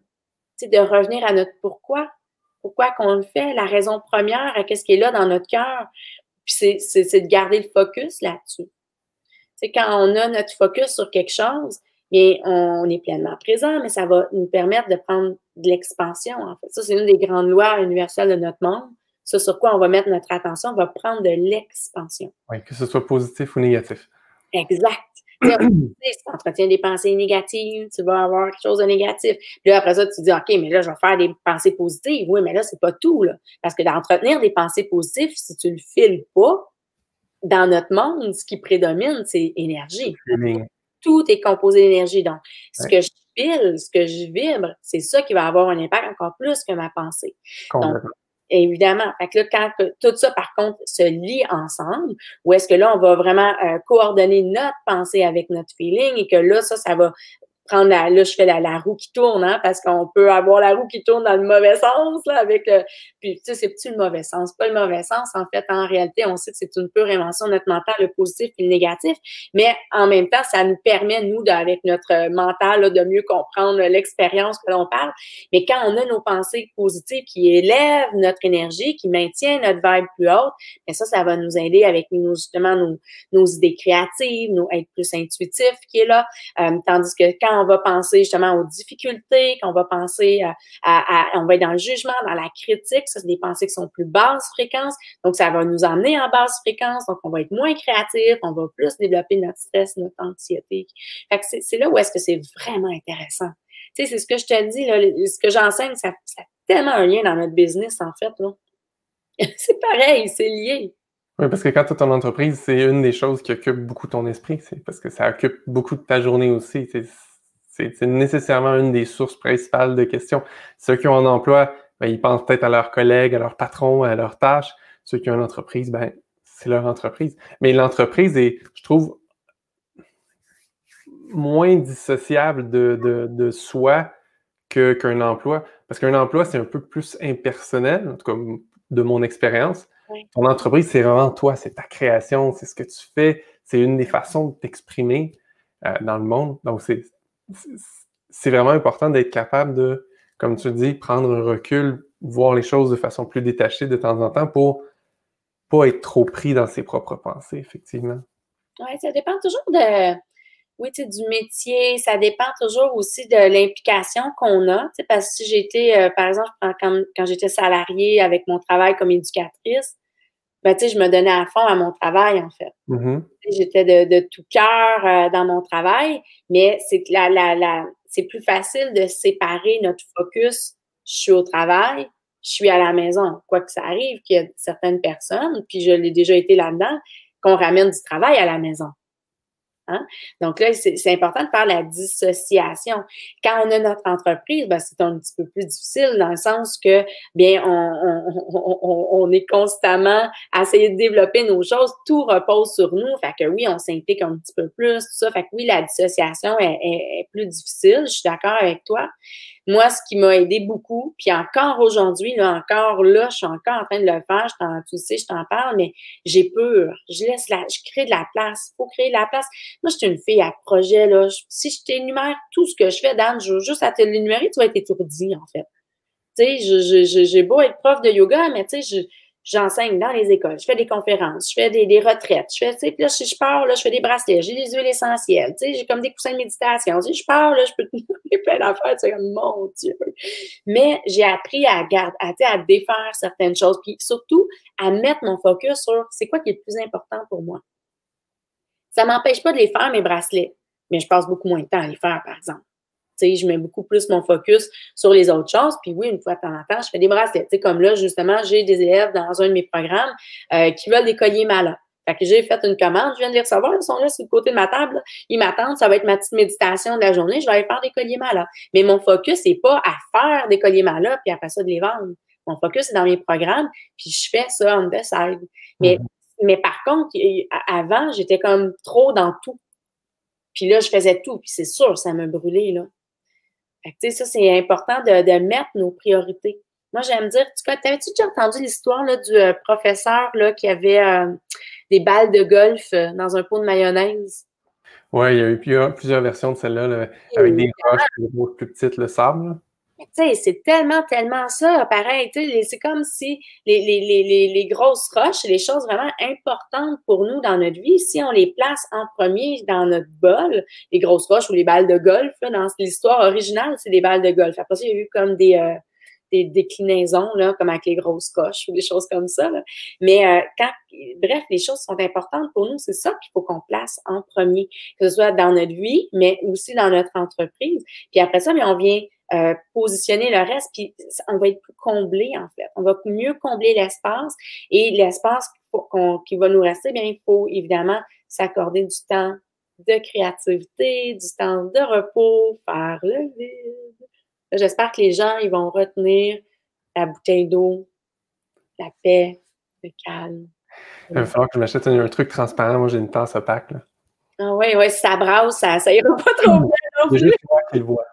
Speaker 2: de revenir à notre pourquoi. Pourquoi qu'on le fait, la raison première, à qu'est-ce qui est là dans notre cœur. Puis c'est de garder le focus là-dessus. C'est quand on a notre focus sur quelque chose, bien, on est pleinement présent, mais ça va nous permettre de prendre de l'expansion, en fait. Ça, c'est une des grandes lois universelles de notre monde. Ça, sur quoi on va mettre notre attention, on va prendre de l'expansion.
Speaker 1: Oui, que ce soit positif ou négatif.
Speaker 2: Exact. Si tu entretiens des pensées négatives, tu vas avoir quelque chose de négatif. Puis là, après ça, tu te dis, OK, mais là, je vais faire des pensées positives. Oui, mais là, c'est pas tout, là. Parce que d'entretenir des pensées positives, si tu le files pas, dans notre monde, ce qui prédomine, c'est énergie. Tout est composé d'énergie. Donc, ce que je file, ce que je vibre, c'est ça qui va avoir un impact encore plus que ma pensée. Donc, évidemment. Fait que là, quand tout ça, par contre, se lie ensemble, où est-ce que là, on va vraiment coordonner notre pensée avec notre feeling et que là, ça va prendre là, je fais la roue qui tourne, hein, parce qu'on peut avoir la roue qui tourne dans le mauvais sens, là, avec puis, tu sais, c'est-tu le mauvais sens? Pas le mauvais sens, en fait, en réalité, on sait que c'est une pure invention de notre mental, le positif et le négatif, mais en même temps, ça nous permet, nous, avec notre mental, là, de mieux comprendre l'expérience que l'on parle, mais quand on a nos pensées positives qui élèvent notre énergie, qui maintient notre vibe plus haute, bien ça va nous aider avec justement nos idées créatives, être plus intuitif qui est là, tandis que quand on va penser justement aux difficultés, qu'on va penser on va être dans le jugement, dans la critique, ça, c'est des pensées qui sont plus basse fréquence, donc ça va nous emmener en basse fréquence, donc on va être moins créatif, on va plus développer notre stress, notre anxiété. Fait que c'est là où est-ce que c'est vraiment intéressant. Tu sais, c'est ce que je te dis, là, ce que j'enseigne, ça a tellement un lien dans notre business, en fait, là. C'est pareil, c'est lié.
Speaker 1: Oui, parce que quand tu as ton entreprise, c'est une des choses qui occupe beaucoup ton esprit, c'est parce que ça occupe beaucoup de ta journée aussi. C'est nécessairement une des sources principales de questions. Ceux qui ont un emploi, ben, ils pensent peut-être à leurs collègues, à leurs patrons, à leurs tâches. Ceux qui ont une entreprise, ben, c'est leur entreprise. Mais l'entreprise est, je trouve, moins dissociable de soi qu'un emploi. Parce qu'un emploi, c'est un peu plus impersonnel, en tout cas de mon expérience. Oui. Ton entreprise, c'est vraiment toi, c'est ta création, c'est ce que tu fais, c'est une des façons de t'exprimer dans le monde. Donc, c'est vraiment important d'être capable de, comme tu dis, prendre un recul, voir les choses de façon plus détachée de temps en temps pour pas être trop pris dans ses propres pensées, effectivement.
Speaker 2: Oui, ça dépend toujours de oui, tu sais, du métier, ça dépend toujours aussi de l'implication qu'on a, tu sais, parce que si j'étais, par exemple, quand j'étais salariée avec mon travail comme éducatrice, ben, tu sais, je me donnais à fond à mon travail, en fait.
Speaker 1: Mhm.
Speaker 2: J'étais de tout cœur dans mon travail, mais c'est que c'est plus facile de séparer notre focus. Je suis au travail, je suis à la maison. Quoi que ça arrive, qu'il y a certaines personnes, puis je l'ai déjà été là-dedans, qu'on ramène du travail à la maison. Hein? Donc là, c'est important de faire la dissociation. Quand on a notre entreprise, ben, c'est un petit peu plus difficile dans le sens que, bien, on est constamment à essayer de développer nos choses. Tout repose sur nous. Fait que oui, on s'implique un petit peu plus, tout ça. Fait que oui, la dissociation est plus difficile. Je suis d'accord avec toi. Moi, ce qui m'a aidé beaucoup, puis encore aujourd'hui, là, encore là, je suis encore en train de le faire, tu sais, je t'en parle, mais j'ai peur. Je crée de la place. Il faut créer de la place. Moi, je suis une fille à projet, là. Si je t'énumère tout ce que je fais, Dan, juste à te l'énumérer, tu vas être étourdi, en fait. Tu sais, j'ai beau être prof de yoga, mais tu sais, j'enseigne dans les écoles, je fais des conférences, je fais des retraites, je fais, tu sais, puis là, si je pars, là, je fais des bracelets, j'ai des huiles essentielles, tu sais, j'ai comme des coussins de méditation. Si je pars, là, je peux te plein d'affaires, tu sais, comme, mon Dieu. Mais j'ai appris à défaire certaines choses, puis surtout, à mettre mon focus sur c'est quoi qui est le plus important pour moi. Ça m'empêche pas de les faire, mes bracelets, mais je passe beaucoup moins de temps à les faire, par exemple. Tu sais, je mets beaucoup plus mon focus sur les autres choses. Puis oui, une fois de temps en temps, je fais des bracelets. Tu sais, comme là, justement, j'ai des élèves dans un de mes programmes qui veulent des colliers malins. Fait que j'ai fait une commande, je viens de les recevoir, ils sont là sur le côté de ma table, là. Ils m'attendent, ça va être ma petite méditation de la journée, je vais aller faire des colliers malins. Mais mon focus, c'est pas à faire des colliers malins puis après ça de les vendre. Mon focus, c'est dans mes programmes, puis je fais ça on the side. Mais,
Speaker 1: Mhm.
Speaker 2: mais par contre, avant, j'étais comme trop dans tout. Puis là, je faisais tout, puis c'est sûr, ça m'a brûlé, là. Fait que, tu sais, ça, c'est important de mettre nos priorités. Moi, j'aime dire, t'avais-tu déjà entendu l'histoire là, du professeur là, qui avait des balles de golf dans un pot de mayonnaise?
Speaker 1: Ouais, il y a eu plusieurs versions de celle-là, là, avec des roches plus petites, le sable, là.
Speaker 2: Tu sais, c'est tellement ça, pareil. Tu sais, c'est comme si les grosses roches, les choses vraiment importantes pour nous dans notre vie, si on les place en premier dans notre bol, les grosses roches ou les balles de golf, là, dans l'histoire originale, c'est des balles de golf. Après ça, il y a eu comme des déclinaisons, là, comme avec les grosses coches ou des choses comme ça, là. Mais bref, les choses sont importantes pour nous. C'est ça qu'il faut qu'on place en premier, que ce soit dans notre vie, mais aussi dans notre entreprise. Puis après ça, mais on vient positionner le reste, puis on va être plus comblé, en fait. On va mieux combler l'espace et l'espace qui va nous rester, bien, il faut évidemment s'accorder du temps de créativité, du temps de repos, faire le vide. J'espère que les gens, ils vont retenir la bouteille d'eau, la paix, le calme.
Speaker 1: Il va falloir que je m'achète un truc transparent. Moi, j'ai une tasse opaque, là.
Speaker 2: Ah oui, oui, si ça brasse, ça ira pas trop bien non
Speaker 1: C'est
Speaker 2: plus.
Speaker 1: juste moi qui le vois.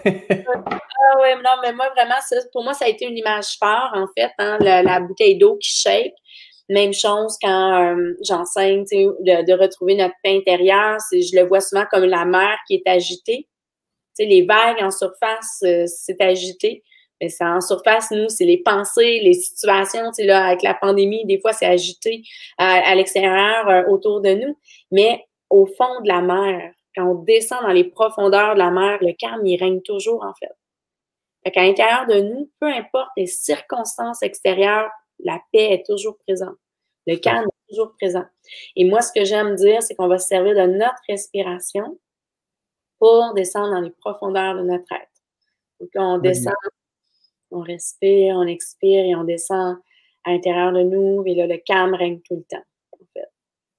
Speaker 2: Ah ouais, non, mais moi, vraiment, pour moi, ça a été une image forte, en fait, hein, la bouteille d'eau qui shake. Même chose quand j'enseigne, tu sais, de retrouver notre paix intérieure. Je le vois souvent comme la mer qui est agitée. Tu sais, les vagues en surface, c'est agité. Mais c'est en surface, nous, c'est les pensées, les situations. Tu sais, là, avec la pandémie, des fois, c'est agité à l'extérieur, autour de nous. Mais au fond de la mer, quand on descend dans les profondeurs de la mer, le calme, il règne toujours, en fait. Fait qu'à l'intérieur de nous, peu importe les circonstances extérieures, la paix est toujours présente. Le calme est toujours présent. Et moi, ce que j'aime dire, c'est qu'on va se servir de notre respiration pour descendre dans les profondeurs de notre être. Donc là, on descend, on respire, on expire et on descend à l'intérieur de nous. Et là, le calme règne tout le temps, en fait.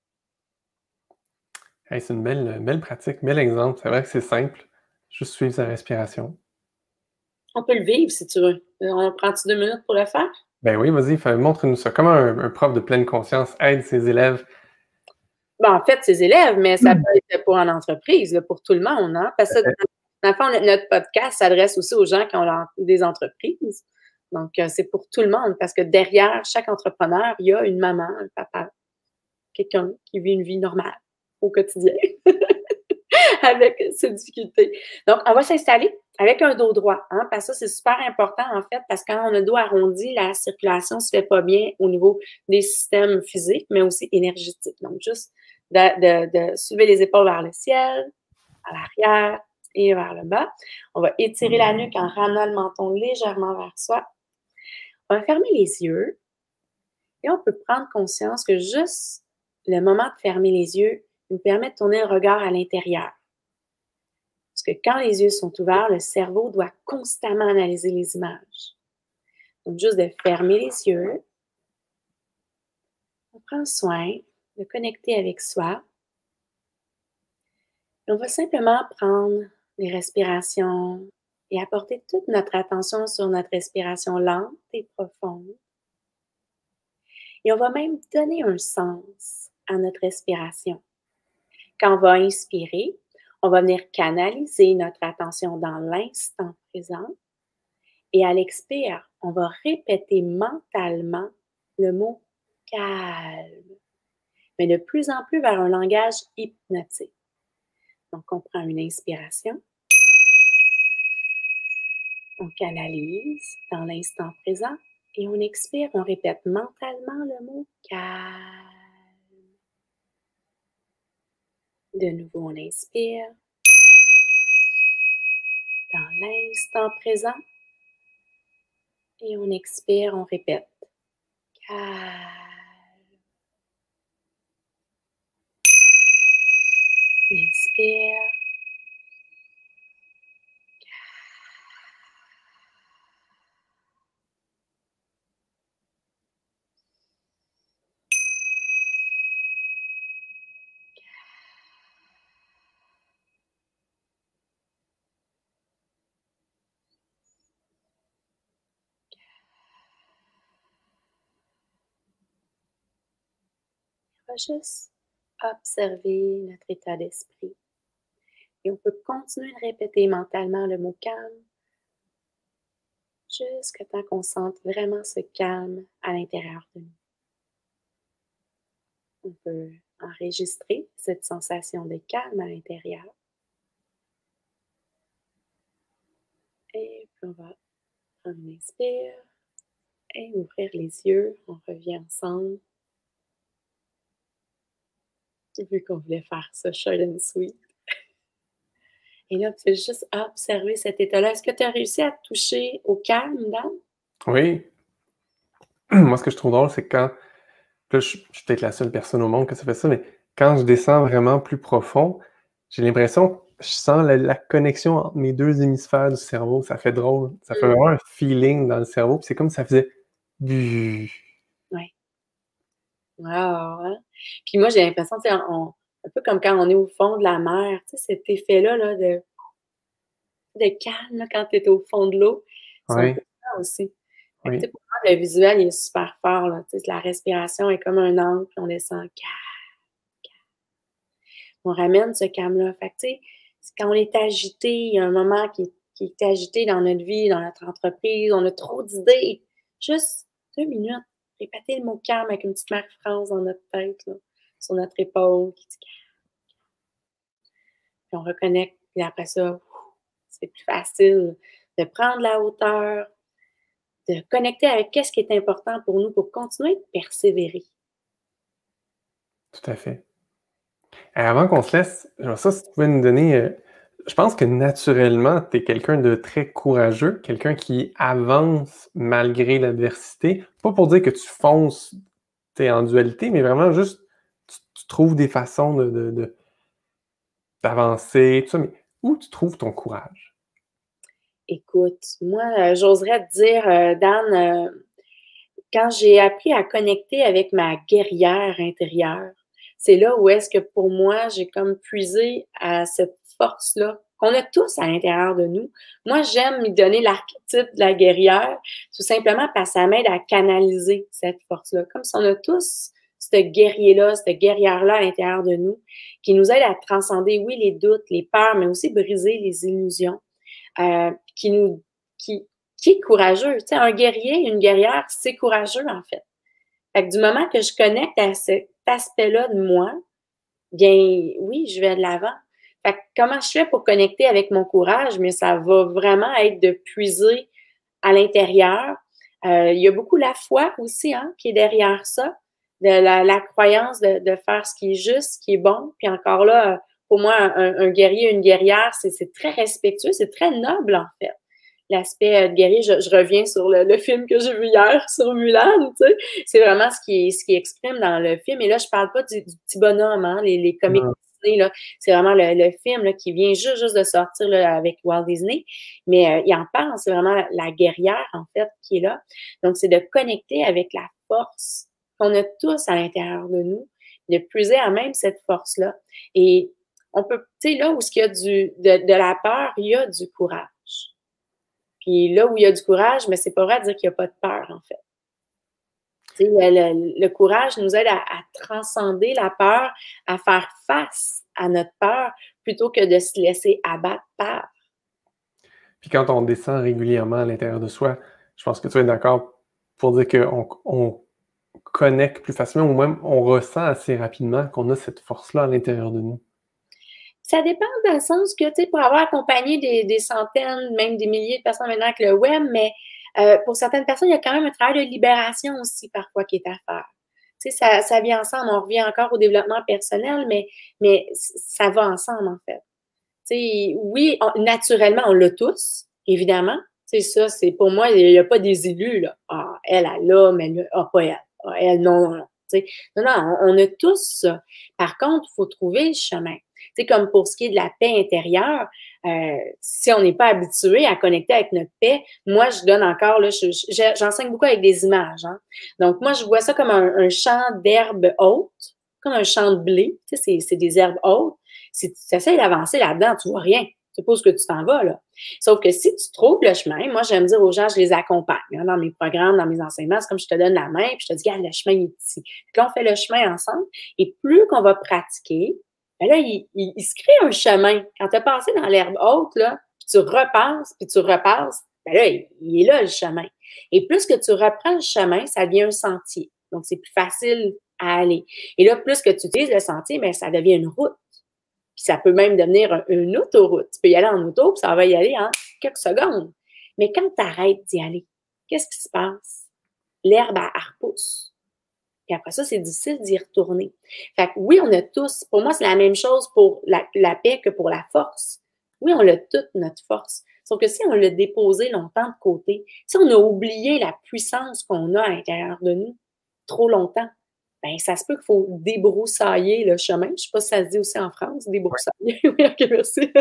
Speaker 1: Hey, c'est une belle pratique, bel exemple. C'est vrai que c'est simple. Juste suivre sa respiration.
Speaker 2: On peut le vivre si tu veux. On prend-tu 2 minutes pour le faire?
Speaker 1: Ben oui, vas-y, montre-nous ça. Comment un prof de pleine conscience aide ses élèves?
Speaker 2: Ben, en fait, ses élèves, mais ça peut être pour en entreprise, là, pour tout le monde, hein? Parce que, dans le fond, notre podcast s'adresse aussi aux gens qui ont des entreprises. Donc, c'est pour tout le monde parce que derrière chaque entrepreneur, il y a une maman, un papa, quelqu'un qui vit une vie normale au quotidien avec ses difficultés. Donc, on va s'installer avec un dos droit, hein, parce que ça, c'est super important, en fait, parce que quand on a le dos arrondi, la circulation se fait pas bien au niveau des systèmes physiques, mais aussi énergétiques. Donc, juste de soulever les épaules vers le ciel, à l'arrière et vers le bas. On va étirer la nuque en ramenant le menton légèrement vers soi. On va fermer les yeux et on peut prendre conscience que juste le moment de fermer les yeux nous permet de tourner le regard à l'intérieur. Parce que quand les yeux sont ouverts, le cerveau doit constamment analyser les images. Donc, juste de fermer les yeux, on prend soin de connecter avec soi. Et on va simplement prendre des respirations et apporter toute notre attention sur notre respiration lente et profonde. Et on va même donner un sens à notre respiration. Quand on va inspirer, on va venir canaliser notre attention dans l'instant présent. Et à l'expire, on va répéter mentalement le mot calme, mais de plus en plus vers un langage hypnotique. Donc, on prend une inspiration, on canalise dans l'instant présent et on expire, on répète mentalement le mot calme. De nouveau, on inspire dans l'instant présent et on expire, on répète calme. Inspire. On va juste observer notre état d'esprit. Et on peut continuer de répéter mentalement le mot calme jusqu'à temps qu'on sente vraiment ce calme à l'intérieur de nous. On peut enregistrer cette sensation de calme à l'intérieur. Et puis on va prendre une inspire et ouvrir les yeux. On revient ensemble. Vu qu'on voulait faire ça short and sweet. Et là, tu fais juste observer cet état-là. Est-ce que tu as réussi à toucher au calme, Dan?
Speaker 1: Oui. Moi, ce que je trouve drôle, c'est que quand là, je suis peut-être la seule personne au monde que ça fait ça, mais quand je descends vraiment plus profond, j'ai l'impression que je sens la connexion entre mes 2 hémisphères du cerveau. Ça fait drôle. Ça fait vraiment un feeling dans le cerveau. Puis c'est comme si ça faisait «buh».
Speaker 2: Oui. Wow, hein? Puis moi, j'ai l'impression, tu sais, un peu comme quand on est au fond de la mer, tu sais, cet effet-là là, de calme là, quand tu es au fond de l'eau, c'est un
Speaker 1: Oui,
Speaker 2: peu ça aussi. Fait que, tu sais,
Speaker 1: oui.
Speaker 2: pour moi, le visuel, il est super fort, là. Tu sais, la respiration est comme un angle, puis on descend calme. On ramène ce calme-là. Fait que, tu sais, quand on est agité, il y a un moment qui est agité dans notre vie, dans notre entreprise, on a trop d'idées. Juste 2 minutes, répéter le mot calme avec une petite Marie-France dans notre tête, là, sur notre épaule, qui dit calme. Puis on reconnecte, puis après ça, c'est plus facile de prendre la hauteur, de connecter avec qu'est-ce qui est important pour nous pour continuer de persévérer.
Speaker 1: Tout à fait. Avant qu'on se laisse, j'aimerais ça si tu pouvais nous donner, je pense que naturellement, tu es quelqu'un de très courageux, quelqu'un qui avance malgré l'adversité. Pas pour dire que tu fonces, tu es en dualité, mais vraiment juste tu trouves des façons d'avancer, tout ça, mais où tu trouves ton courage?
Speaker 2: Écoute, moi, j'oserais te dire, Dan, quand j'ai appris à connecter avec ma guerrière intérieure, c'est là où est-ce que pour moi, j'ai comme puisé à cette force-là qu'on a tous à l'intérieur de nous. Moi, j'aime lui donner l'archétype de la guerrière, tout simplement parce que ça m'aide à canaliser cette force-là. Comme si on a tous ce guerrier-là, cette guerrière-là à l'intérieur de nous, qui nous aide à transcender, oui, les doutes, les peurs, mais aussi briser les illusions, qui nous, qui est courageux. Tu sais, un guerrier, une guerrière, c'est courageux, en fait. Fait que du moment que je connecte à cet aspect-là de moi, bien, oui, je vais de l'avant. Fait que comment je fais pour connecter avec mon courage? Mais ça va vraiment être de puiser à l'intérieur. Il y a beaucoup la foi aussi, hein, qui est derrière ça, de la croyance de faire ce qui est juste, ce qui est bon. Puis encore là, pour moi, un guerrier, une guerrière, c'est très respectueux, c'est très noble, en fait. L'aspect de guerrier, je reviens sur le film que j'ai vu hier sur Mulan, tu sais. C'est vraiment ce qui exprime dans le film. Et là, je parle pas du petit bonhomme, hein, les comics Disney, là. C'est vraiment le film là, qui vient juste de sortir là, avec Walt Disney. Mais il en parle, c'est vraiment la guerrière, en fait, qui est là. Donc, c'est de connecter avec la force qu'on a tous à l'intérieur de nous, de puiser à même cette force-là. Et on peut, tu sais, là où il y a de la peur, il y a du courage. Puis là où il y a du courage, mais c'est pas vrai de dire qu'il n'y a pas de peur, en fait. Tu sais, le courage nous aide à transcender la peur, à faire face à notre peur, plutôt que de se laisser abattre par.
Speaker 1: Puis quand on descend régulièrement à l'intérieur de soi, je pense que tu es d'accord pour dire qu'on connecte plus facilement ou même on ressent assez rapidement qu'on a cette force-là à l'intérieur de nous.
Speaker 2: Ça dépend dans le sens que, tu sais, pour avoir accompagné des centaines, même des milliers de personnes maintenant avec le web, mais pour certaines personnes, il y a quand même un travail de libération aussi parfois qui est à faire. Tu sais, ça vient ensemble. On revient encore au développement personnel, mais ça va ensemble, en fait. Tu sais, oui, naturellement, on l'a tous, évidemment. Tu sais, ça, c'est pour moi, il n'y a pas des élus, là. Ah, elle l'a, mais pas elle. Ah, elle, non, non. Tu sais, non, on a tous ça. Par contre, il faut trouver le chemin. Tu sais, comme pour ce qui est de la paix intérieure, si on n'est pas habitué à connecter avec notre paix, moi, je donne encore, là, j'enseigne beaucoup avec des images. Hein. Donc, moi, je vois ça comme un champ d'herbes hautes, comme un champ de blé. Tu sais, c'est des herbes hautes. Si tu essaies d'avancer là-dedans, tu vois rien. Tu supposes que tu t'en vas, là. Sauf que si tu trouves le chemin, moi, j'aime dire aux gens, je les accompagne hein, dans mes programmes, dans mes enseignements. C'est comme je te donne la main, puis je te dis, regarde, le chemin est ici. Puis là, on fait le chemin ensemble. Et plus qu'on va pratiquer, ben là, il se crée un chemin. Quand tu as passé dans l'herbe haute, là, puis tu repasses, ben là, il est là, le chemin. Et plus que tu reprends le chemin, ça devient un sentier. Donc, c'est plus facile à aller. Et là, plus que tu utilises le sentier, ben ça devient une route. Puis ça peut même devenir une autoroute. Tu peux y aller en auto, puis ça va y aller en quelques secondes. Mais quand tu arrêtes d'y aller, qu'est-ce qui se passe? L'herbe, elle repousse. Puis après ça, c'est difficile d'y retourner. Fait que oui, on a tous, pour moi, c'est la même chose pour la paix que pour la force. Oui, on a toute notre force. Sauf que si on l'a déposé longtemps de côté, si on a oublié la puissance qu'on a à l'intérieur de nous trop longtemps, ben ça se peut qu'il faut débroussailler le chemin. Je ne sais pas si ça se dit aussi en France, débroussailler. Oui, ok, merci.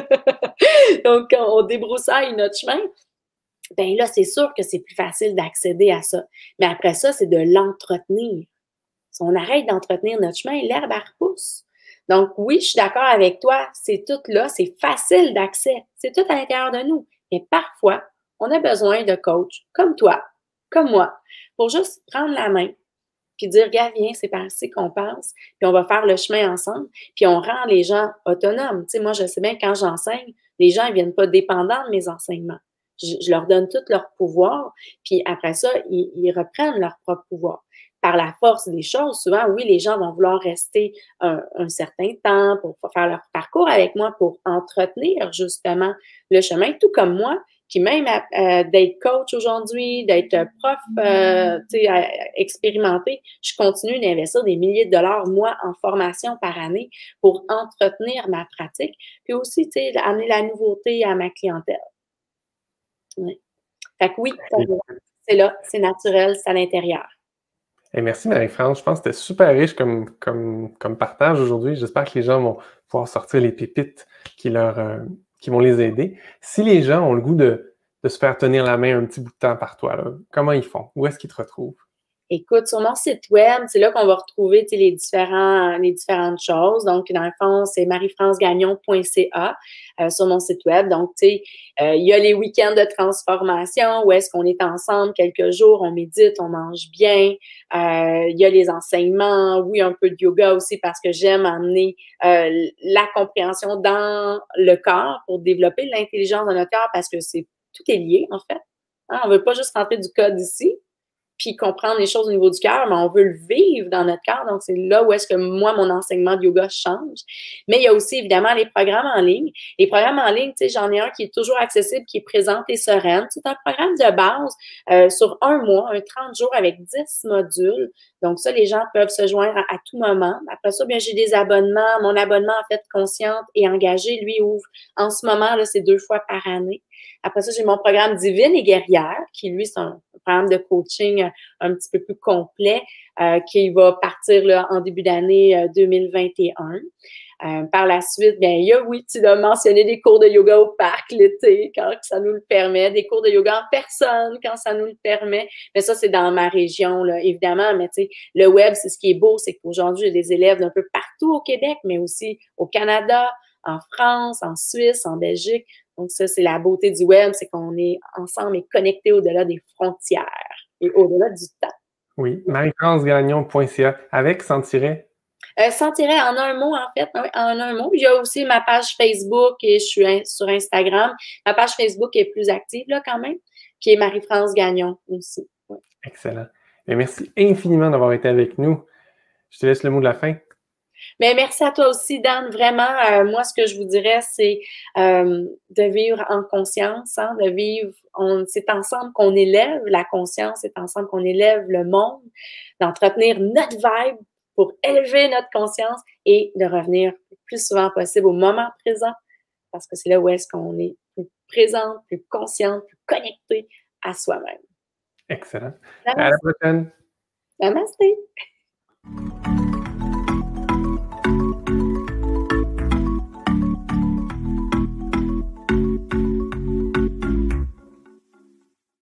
Speaker 2: Donc, quand on débroussaille notre chemin, ben là, c'est sûr que c'est plus facile d'accéder à ça. Mais après ça, c'est de l'entretenir. Si on arrête d'entretenir notre chemin, l'herbe, elle repousse. Donc, oui, je suis d'accord avec toi, c'est tout là, c'est facile d'accès, c'est tout à l'intérieur de nous. Mais parfois, on a besoin de coach comme toi, comme moi, pour juste prendre la main, puis dire, regarde, viens, c'est par ici qu'on passe, puis on va faire le chemin ensemble, puis on rend les gens autonomes. Tu sais, moi, je sais bien, quand j'enseigne, les gens ne viennent pas dépendants de mes enseignements. Je leur donne tout leur pouvoir, puis après ça, ils reprennent leur propre pouvoir. Par la force des choses, souvent, oui, les gens vont vouloir rester un certain temps pour faire leur parcours avec moi, pour entretenir justement le chemin, tout comme moi, puis même d'être coach aujourd'hui, d'être prof expérimenté, je continue d'investir des milliers de dollars, moi, en formation par année pour entretenir ma pratique, puis aussi, tu sais, amener la nouveauté à ma clientèle. Oui. Fait que oui, c'est là, c'est naturel, c'est à l'intérieur.
Speaker 1: Et merci Marie-France, je pense que c'était super riche comme partage aujourd'hui. J'espère que les gens vont pouvoir sortir les pépites qui vont les aider. Si les gens ont le goût de se faire tenir la main un petit bout de temps par toi, là, comment ils font? Où est-ce qu'ils te retrouvent?
Speaker 2: Écoute, sur mon site web, c'est là qu'on va retrouver les différentes choses. Donc, dans le fond, c'est mariefrancegagnon.ca sur mon site web. Donc, tu sais, il y a les week-ends de transformation où est-ce qu'on est ensemble quelques jours, on médite, on mange bien. Il y a les enseignements, oui, un peu de yoga aussi parce que j'aime amener la compréhension dans le corps pour développer l'intelligence dans notre corps parce que tout est lié, en fait. Hein, on ne veut pas juste rentrer du code ici. puis comprendre les choses au niveau du cœur, mais on veut le vivre dans notre cœur. Donc, c'est là où est-ce que moi, mon enseignement de yoga change. Mais il y a aussi, évidemment, les programmes en ligne. Les programmes en ligne, tu sais, j'en ai un qui est toujours accessible, qui est Présente et sereine. C'est un programme de base sur un mois, un 30 jours avec 10 modules. Donc, ça, les gens peuvent se joindre à tout moment. Après ça, bien, j'ai des abonnements. Mon abonnement, en fait, Consciente et Engagée, lui, ouvre en ce moment, là, c'est 2 fois par année. Après ça, j'ai mon programme Divine et Guerrière, qui, lui, c'est un programme de coaching un petit peu plus complet, qui va partir là, en début d'année 2021. Par la suite, bien, il y a, oui, tu l'as mentionné, des cours de yoga au parc l'été, quand ça nous le permet, des cours de yoga en personne, quand ça nous le permet. Mais ça, c'est dans ma région, là, évidemment. Mais tu sais, le web, c'est ce qui est beau, c'est qu'aujourd'hui, j'ai des élèves d'un peu partout au Québec, mais aussi au Canada, en France, en Suisse, en Belgique. Donc ça, c'est la beauté du web, c'est qu'on est ensemble et connectés au-delà des frontières et au-delà du temps.
Speaker 1: Oui, mariefrancegagnon.ca avec sans tiret.
Speaker 2: Sans tirer en un mot, en fait, oui, en un mot. Il y a aussi ma page Facebook et je suis sur Instagram. Ma page Facebook est plus active, là, quand même, qui est Marie-France Gagnon aussi. Ouais.
Speaker 1: Excellent. Et merci infiniment d'avoir été avec nous. Je te laisse le mot de la fin.
Speaker 2: Mais merci à toi aussi, Dan. Vraiment, moi, ce que je vous dirais, c'est de vivre en conscience, hein, de vivre, c'est ensemble qu'on élève la conscience, c'est ensemble qu'on élève le monde, d'entretenir notre vibe pour élever notre conscience et de revenir le plus souvent possible au moment présent, parce que c'est là où est-ce qu'on est plus présente, plus consciente, plus connectée à soi-même.
Speaker 1: Excellent.
Speaker 2: Namaste.
Speaker 1: À la prochaine.
Speaker 2: Namasté.